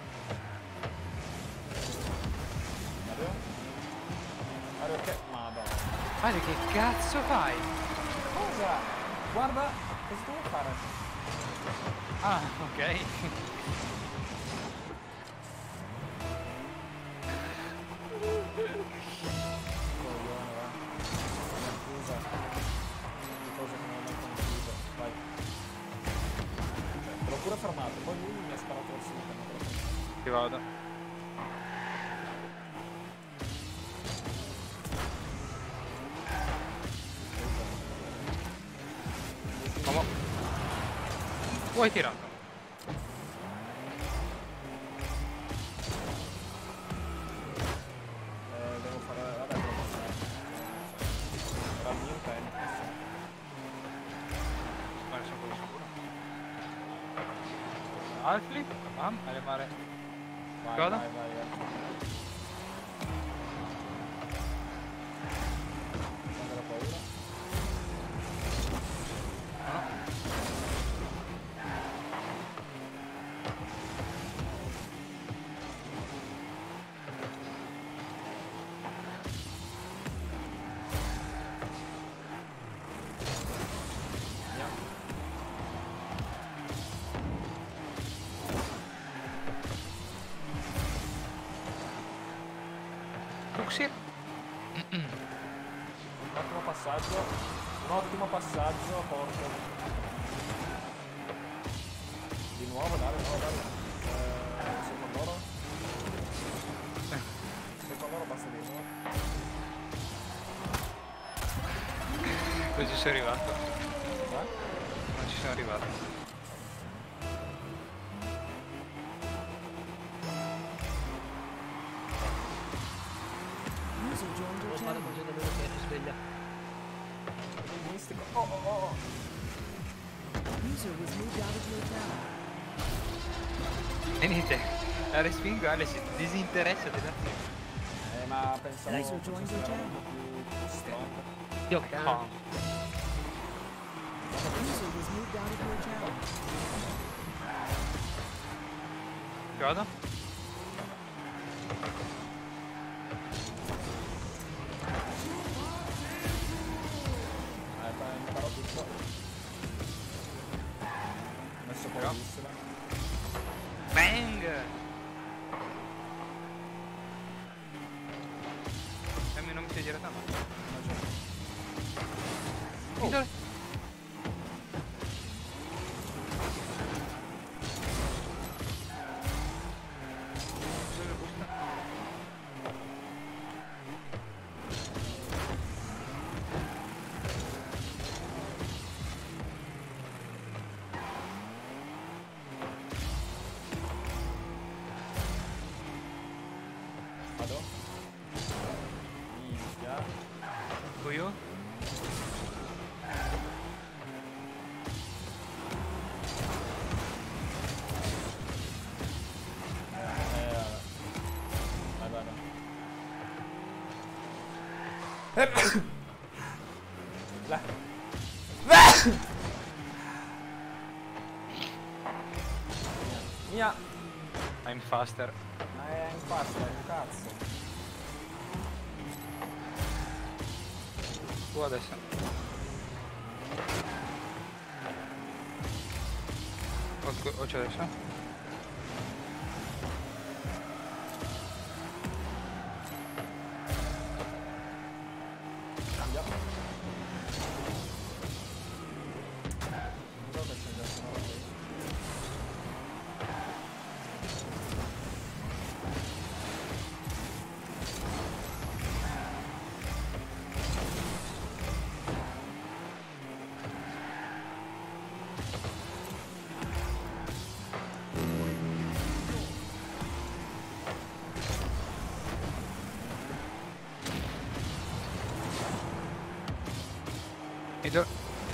Dario? Dario che... Madonna. Ale, che cazzo fai? Cosa? Guarda, cosa devo fare? Ah, ok. Coglione, va. Confusa. Di cose che non ho mai confuso. Vai. Cioè, te l'ho pure fermato, poi lui mi ha sparato verso di te. Ti vado. Uomo. Vuoi tirato? Eh, devo fare... vabbè, devo passare. Era il mio tempo. Ma ne sono quello sicuro. Al flip. Bam, alle mare. Vai, Cosa? vai, vai, vai. Quando la paura. Fuxi. Un ottimo passaggio. Un ottimo passaggio, porco. Di nuovo, dai, di nuovo, dai. Eh, sei con loro? Sei con loro, basta di nuovo. Dove ci sei arrivato? Eh? Non ci sono arrivato. User joined your Non fare channel. così da lui che si sveglia. Il mistico. Oh, oh, oh. User was moved out of your channel. Venite. La respingo, Ale si disinteressa dell'azione. Eh, ma pensavo User fosse joined your un channel. po' più strong. Dio cane. Oh. User was moved out of your channel. Cosa? Eh, beh, imparo tutto. Ho messo Però. paurissima. Bang! Dammi non mi sei girato, no? Oh. Dove? Dove busta? Vado. Minchia. Io? Eh, eh, vabbè. Vai, vai, vai. La. Mia. I'm faster. Ma è in pasta, è un cazzo. Tu adesso. O, o c'è adesso? Cambia. Non so che c'è adesso una roba lì. E do-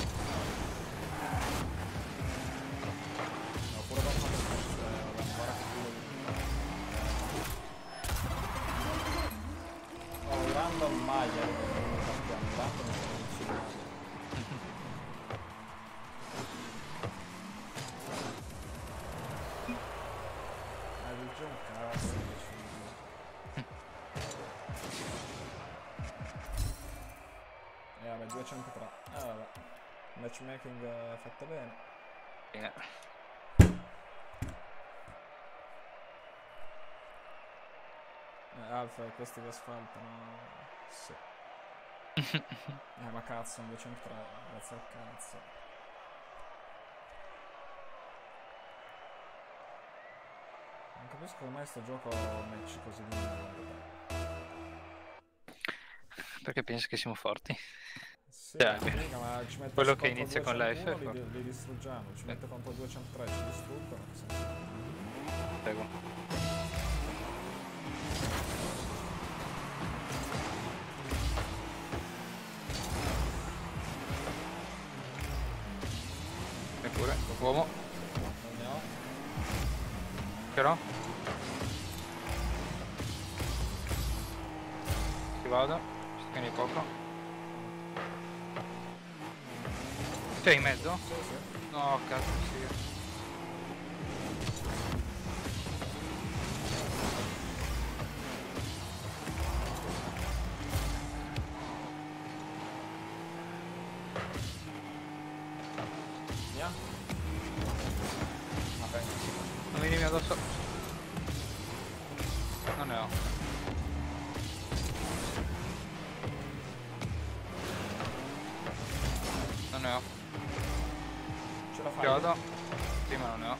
No, pure da fare questo, eh, vabbè, guarda che culo. Oh, i random Maier, che non lo sappiamo, i random sono insultanti. Eh, del gioco cazzo, decidi. Eh, vabbè, duecentotré. Eh, vabbè. Matchmaking eh, fatto bene. Bene. Eh, Alfa, questi che asfaltano. Sì. Eh, ma cazzo, un duecentotré, grazie al cazzo. Non capisco come mai sto gioco match così di nuovo. Perché pensi che siamo forti? Sì, Cioè, mica, ma ci mette quello che contro inizia con la F è duecentuno, forte. li, li distruggiamo, ci mette contro duecentotré, ci distruggono. Che senso ha? Prego. Eppure, uomo. Non ne ho. Però. Ci vado. Sto che poco. C'è in mezzo? Sì, sì. No, cazzo, sì. Via. Vabbè. Non venimi addosso. Non ne ho. Non ne ho. Ce la fai? Chiodo. Sì, ma non ne ho.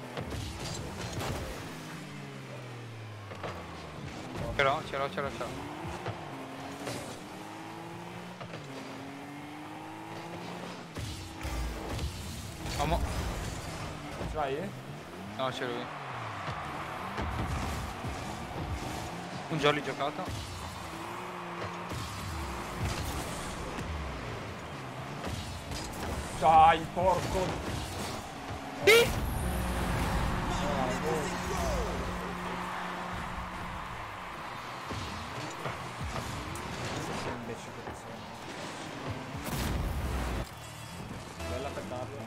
Però ce l'ho, ce l'ho, ce l'ho. Uomo. Ce l'hai? No, c'è lui. Un jolly giocato. Dai, porco. Sì. Bella petardo.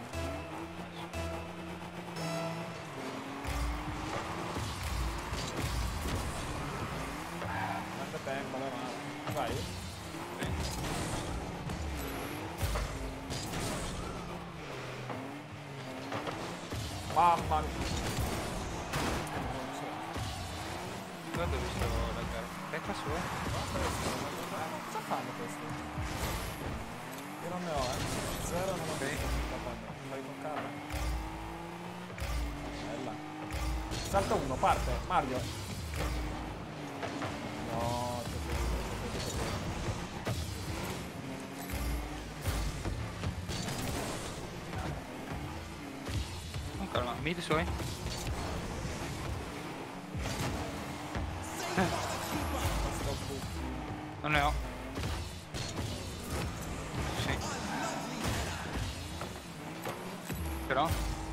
Quanto tempo, allora. Vai? Mamma mia. Dove ho visto la gara? Becca su. Cosa fanno questi? Io non ne ho, eh. Zero non ho Ok. visto. Fai con calma. Bella. Salta uno, parte. Mario. No, c'è Con calma. Mid suoi. Non ne ho. Sì. Però.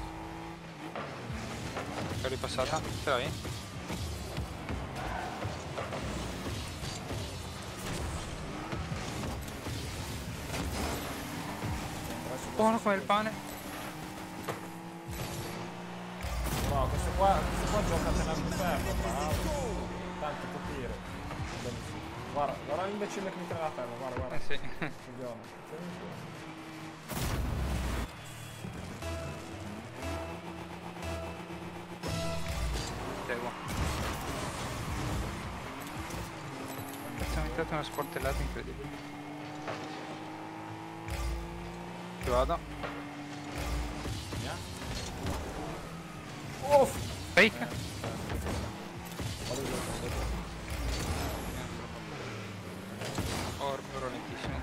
È ripassata. Ce l'hai? Buono come il pane. No, questo qua, questo qua gioca a tenere fermo, bravo. Tanto capire. Benissimo. Guarda, guarda l'imbecille che mi tiene la ferma, guarda, guarda. Eh sì. Coglione. Tieni su. Seguo. Mi sono mettato una sportellata incredibile. Ci vado. Via. Uff! Fake. Vado giù, vado giù. Orbo lentissimo.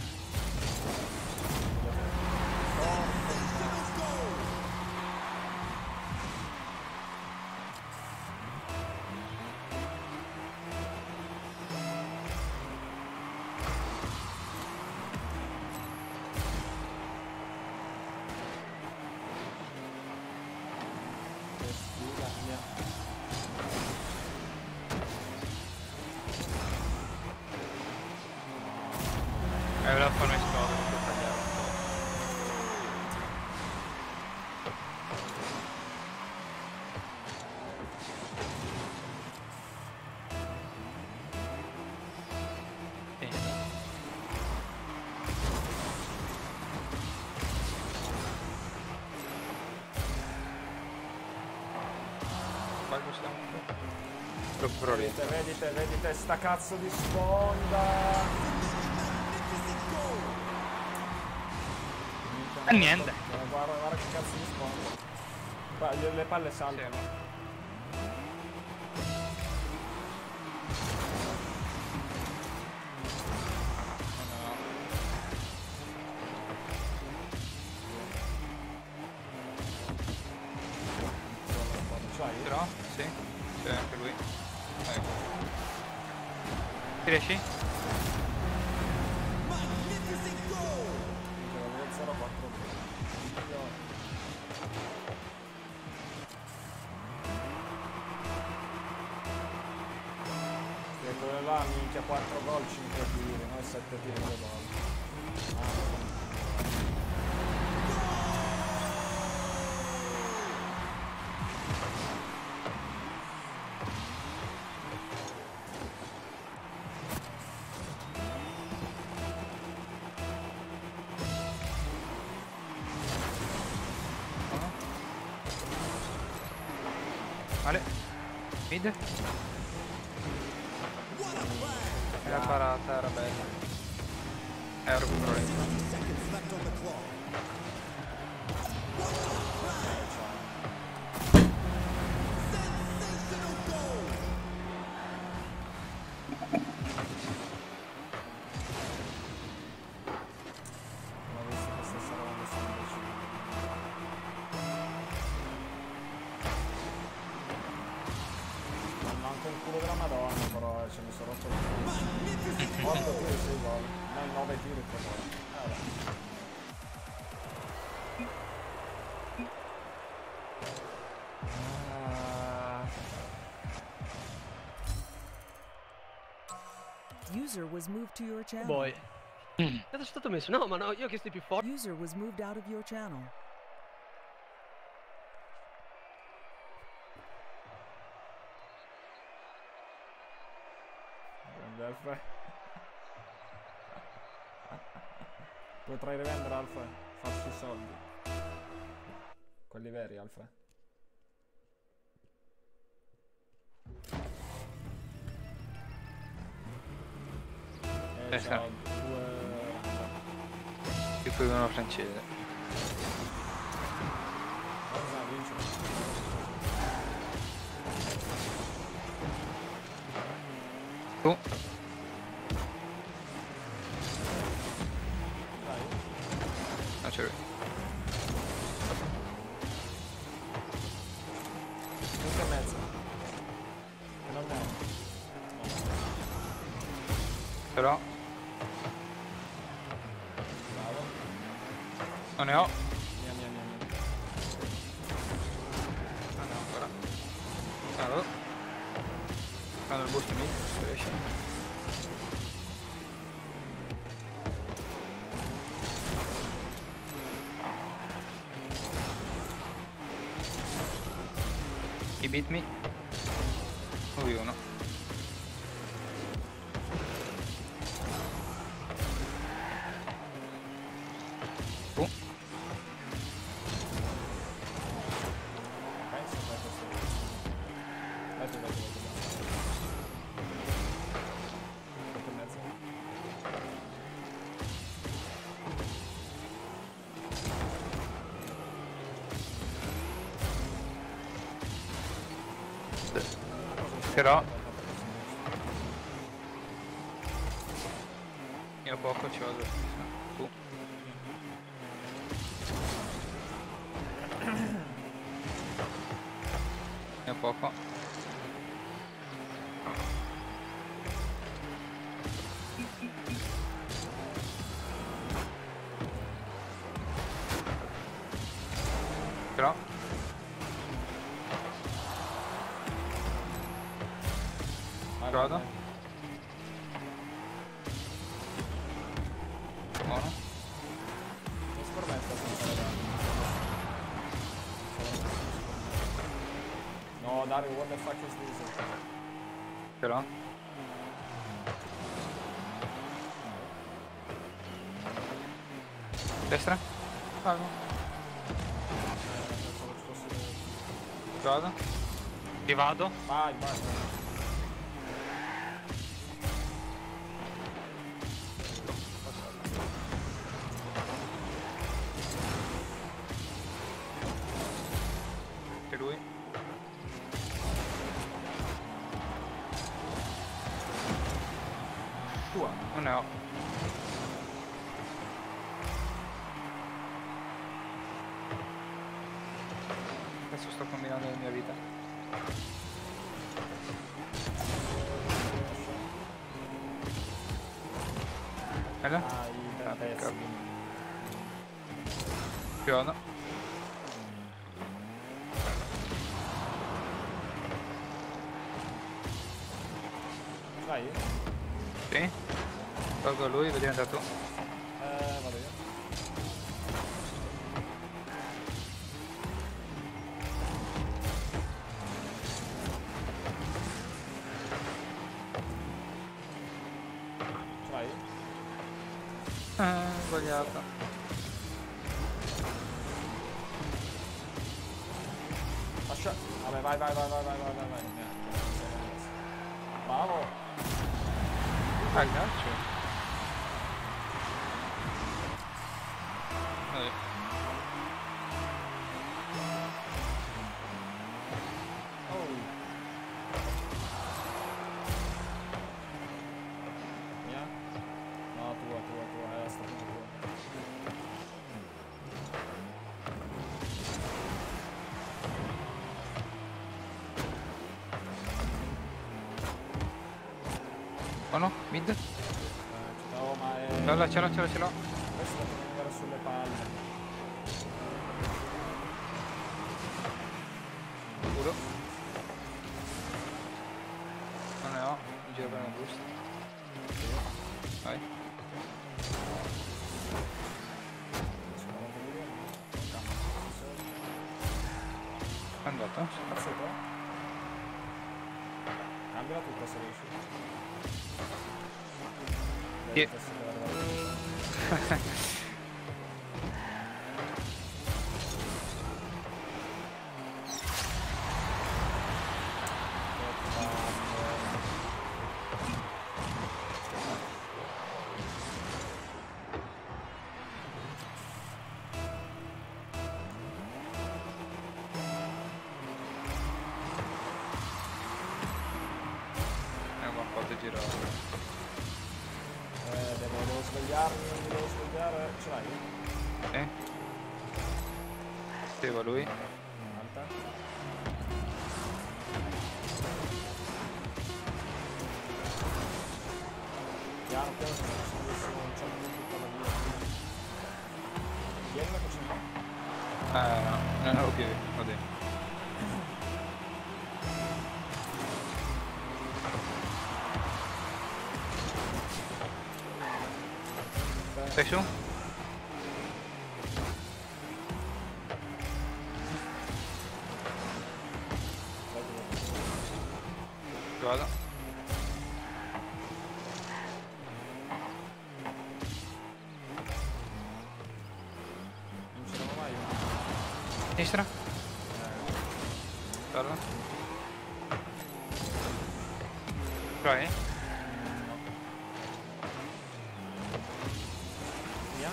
Eh, volevo farmi esplodere per tagliare. Finito. Poi possiamo lo provi. Vedete, vedete, vedete, sta cazzo di sponda. E niente. Guarda, guarda che cazzo di sponda. Qua, le, le palle saltano. Sì. C'hai? Però? Sì. C'è anche lui. Ecco. Ti riesci? zero quattro. quello là minchia quattro gol, cinque tiri, noi sette tiri, due gol. Ah, Male. Mid. E la parata era bella. E ora recupero lento. ma visto che sta salendo su invece. Mi manca un culo della madonna però, eh, ce mi sono rotto il culo. otto tiri, sei gol. No, nove tiri, tre gol. Eh, vabbè. Ah, User was moved to your channel. Boy. Dove sono stato messo? No, ma no, io ho chiesto i più forti. User was moved out of your channel. grande Alfa. Potrai rivendere Alfa, farci i soldi. Quelli veri Alfa. E Eh, c'ho due... E poi uno francese. Cosa vince? Tu. Dai. Non c'è lui. Punto e mezzo. Che non è. Però Bravo. non ne ho. Mia mia mia mia. Non ne ho ancora. Allora. Prendo il boost mid, se riesce. He beat me. Lui uno. Tu. Penso che questo. Vedi, vedi, vedi. Punto e mezzo. Però io poco ci vado. Tu. Io poco. Però Vai, Vado. vai, vai. buono. Non scormetta senza le gambe. No, Dario, what the fuck is this? Però destra. Vado. Pensavo ci fosse... Vado. Ti vado. Vai, vai, vai. Anche lui. Tua. Non ne ho. Adesso sto combinando la mia vita. Bella? Ah, i Ah, tre pezzi. Chiodo. Dai, vai? Sì. Tolgo lui, vedi andare tu. Eh, vado io. Vai? Ah, sbagliato. Lascia. Vabbè, vai, vai, vai, vai, vai, vai, vai, vai. Bravo. Ah, il calcio. Vabbè. Oh. Mia? No, tua, tua, tua, è la sta tua. Oh no, mid. Eh, ciao, ma è... No, no, ce l'ho, ce l'ho, ce l'ho. Questo da tenere sulle palle. Sicuro. Non ne ho, mi giro per una busta. Vai. È andato? Cazzo te? Cambia tutta se riesci. Sì. Vedi, adesso deve arrivare. È un po' di giro. Eh, devo, devo svegliarmi, mi devo svegliare. Ce l'hai? Sì. Sì, va lui. Alta. Piano, piano, se non c'è più tutta la via. Vieni che c'è un po'. Eh, no, non avevo più. Va bene. Sei su? Vado. Non ce l'avevo mai. Sinistra? Guarda. Vai. Via.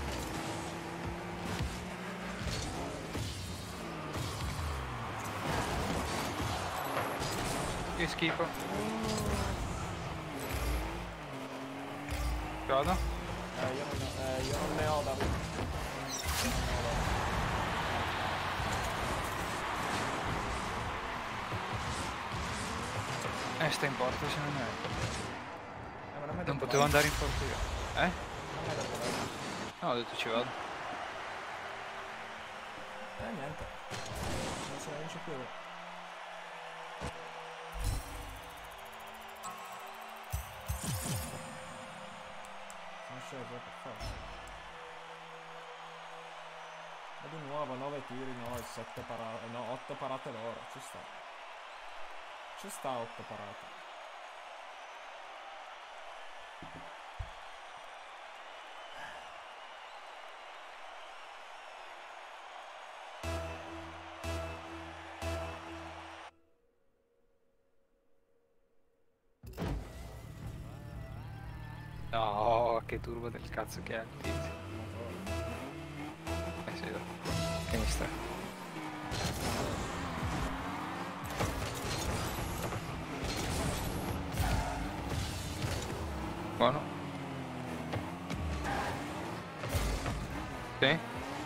Che schifo. Vado. Eh, io non, eh, io non ne ho da... Eh, sta in porta se non è. Eh, ma non, mi hai Non detto potevo vai. andare in porta io. Eh? Non mi hai detto vai. No, ho detto ci vado. Eh, niente. Non se ne vince più. Non c'è per forza. E di nuovo nove tiri, no, sette parate, no, otto parate loro, ci sta. Ci sta otto parate. No, che turbo del cazzo che è il tizio. Eh sì, dai. Sinistra. Buono. Sì.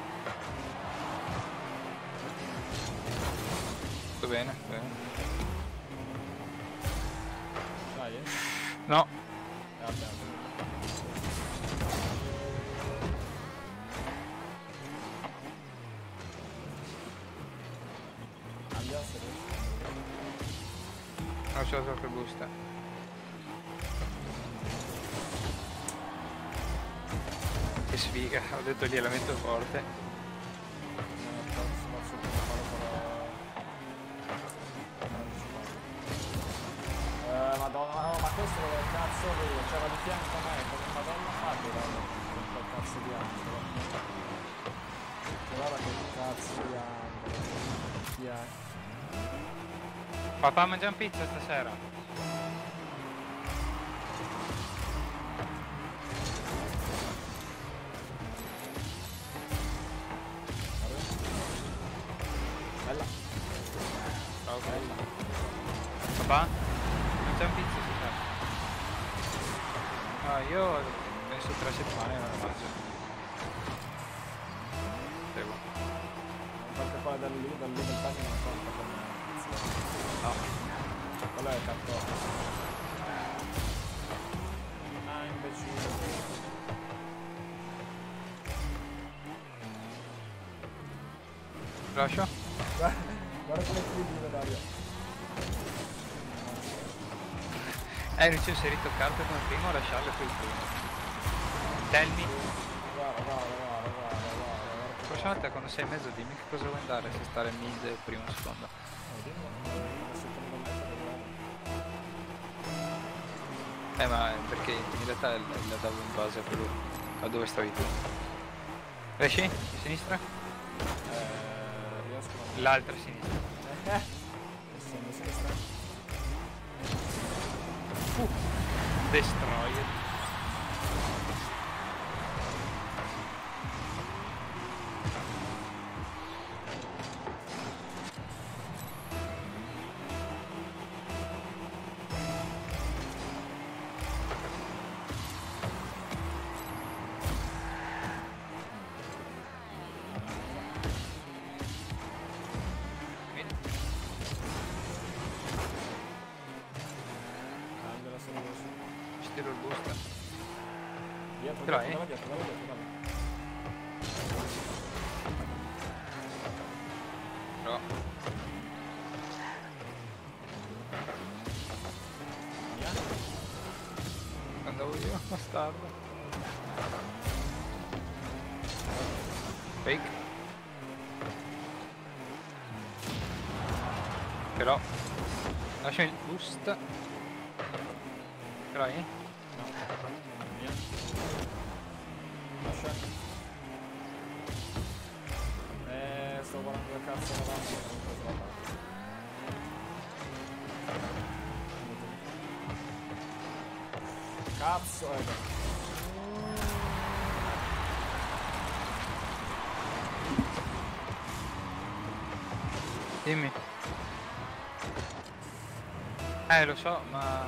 Va bene, va bene. Dai, eh? No. Eh, vabbè. Cambia se riesci. Non c'ho troppo busta. sfiga, ho detto lì elemento forte. Eh, madonna, no, ma questo dove cazzo vedo? C'era di fianco a me, come madonna fate con quel cazzo di angolo? Guarda che cazzo di angolo. Chi è? Papà mangiamo pizza stasera. Bella. Ciao, Bella. papà? Mangiamo pizza stasera. Ah, io penso tre settimane non la mangio. Devo. Perché poi da lì, da lì del bagno non conta come pizza. No. Quello è il cartone. Ah, imbecille. Lascio? Guarda, guarda come ti vive Dario. Eh, non c'è inserito carte come prima o lasciarle poi il primo? Tell me. Guarda, guarda, guarda, guarda, guarda. La prossima volta quando sei in mezzo dimmi che cosa vuoi andare, se stare mid, primo o seconda. Eh ma perché in realtà la davo in base a quello a dove stavi tu. Riesci? Di sinistra? Eh, riesco a... L'altra sinistra. Eh, sono a sinistra. Uh, destroyer. Cambia la seduta. Ci tiro il boost. Dietro, Ce l'hai? dietro, dietro, dietro, dietro, dietro. No. Via. Andavo io, bastardo. Fake. Però lascia il boost. Ce l'hai? No. Via. Lascia. Eh, sto guardando dove cazzo la lascia, non ho preso la parte. Cazzo, eh beh. Dimmi. Eh, lo so, ma...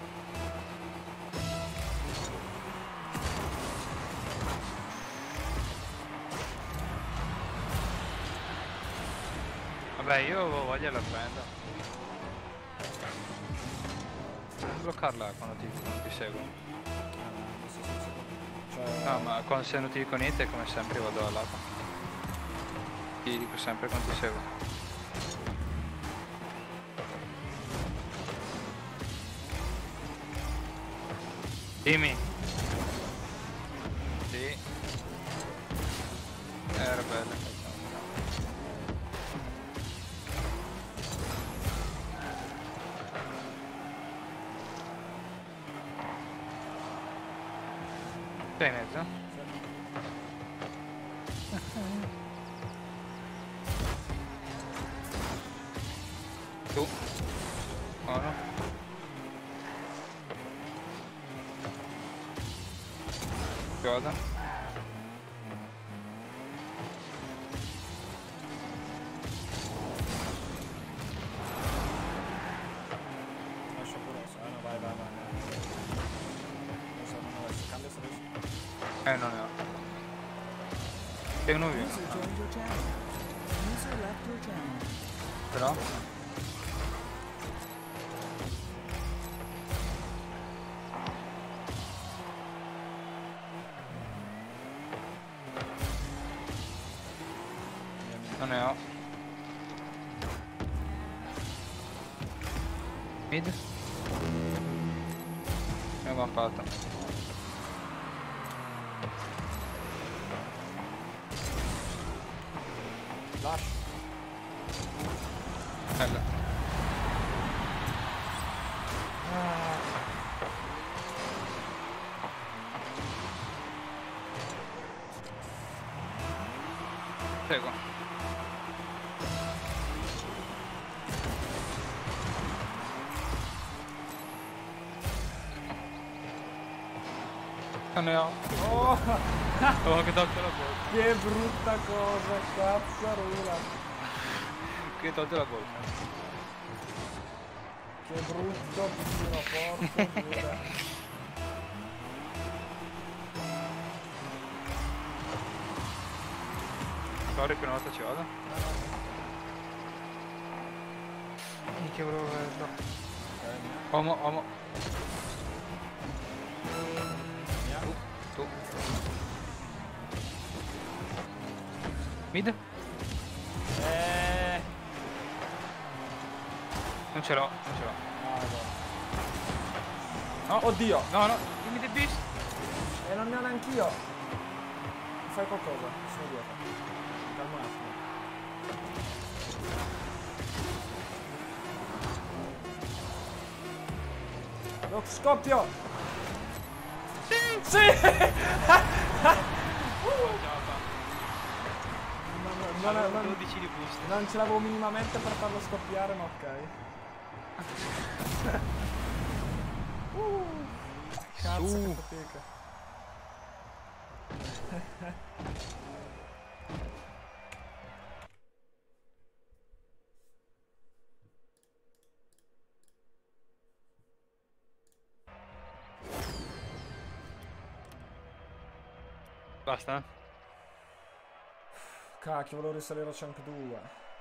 Vabbè, io voglio la prendo. Non bloccarla quando ti, quando ti seguo. Cioè, No, ma quando se non ti dico niente, come sempre io vado al lato. Ti dico sempre quando ti seguo. Dimmi. Sì. Era bella. Sei in mezzo? Tu. Buono. Chioda. lascia pure adesso. Eh no, vai, vai, vai. Adesso non adesso, cambia servizio. Eh, non ne ho. E uno via. User joined your channel. User left your channel. Però. Non ne ho. Mid. Mi ho vampato. Bella. Prego. Non ne ho. Oh, Oh, che tolto la colpa. che brutta cosa, cazzarola. Che tolto la colpa. Che brutto giro, porca giura. Sorry che una volta ci vado. Minchia, volevo averlo. Uomo, uomo. Tu, tu. Mid? Eh, Non ce l'ho, non ce l'ho. no. No, Oddio, no, no, dimmi the beast. e non ne ho neanch'io. Fai qualcosa, sono dietro. Calma un attimo. Lo scoppio! Sì! Sì! non, non, non, non, dodici di boost. non ce l'avevo minimamente per farlo scoppiare, ma ok. uh, cazzo, Su. che fatica. Basta? Cacchio, volevo risalire a Champ due.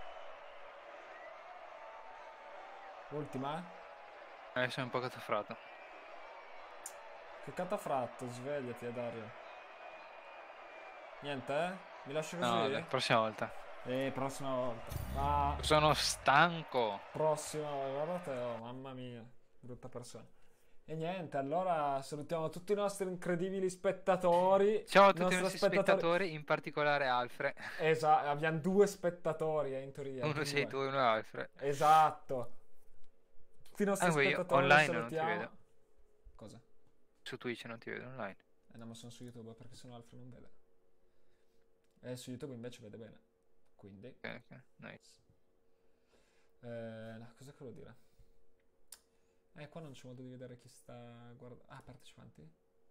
Ultima? Eh, sono un po' catafrato. Che catafratto, svegliati, eh, Dario. Niente, eh? Mi lascio così? No, dai, prossima volta. Eh, prossima volta. Ma Sono stanco. prossima volta, guarda te, oh, mamma mia, brutta persona. E niente, allora salutiamo tutti i nostri incredibili spettatori. Ciao a tutti i nostri nostri spettatori, in particolare Alfred. Esatto, abbiamo due spettatori, eh, in teoria. Uno due. sei tu e uno è Alfred. Esatto. Tutti i nostri Ah, io spettatori online li non ti salutiamo. vedo. Cosa? Su Twitch non ti vedo online. Eh no, ma sono su YouTube perché sennò Alfred non vede. E su YouTube invece vede bene. Quindi... Ok, ok, nice. Eh, no, cosa che volevo dire? Eh, qua non c'è modo di vedere chi sta guardando. Ah, partecipanti?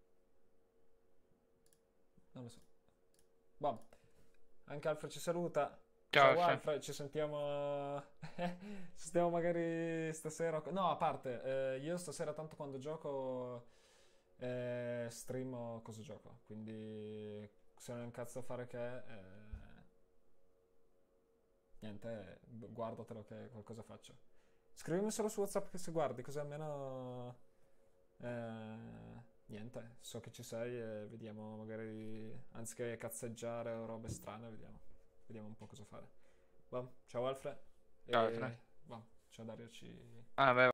Non lo so. Boh. Anche Alfred ci saluta. Ciao, Ciao Alfred. Alfred, ci sentiamo. Ci sentiamo magari stasera. No, a parte, eh, io stasera tanto quando gioco eh, streamo cosa gioco. Quindi se non è un cazzo a fare che. Eh, niente, guardatelo che qualcosa faccio. Scrivimi solo su WhatsApp che se guardi, così almeno eh, niente, so che ci sei e vediamo magari anziché cazzeggiare o robe strane, vediamo. Vediamo un po' cosa fare. Boh, ciao Alfred. Ciao, E, Alfred. boh, ciao Dario, ci Ah, beh.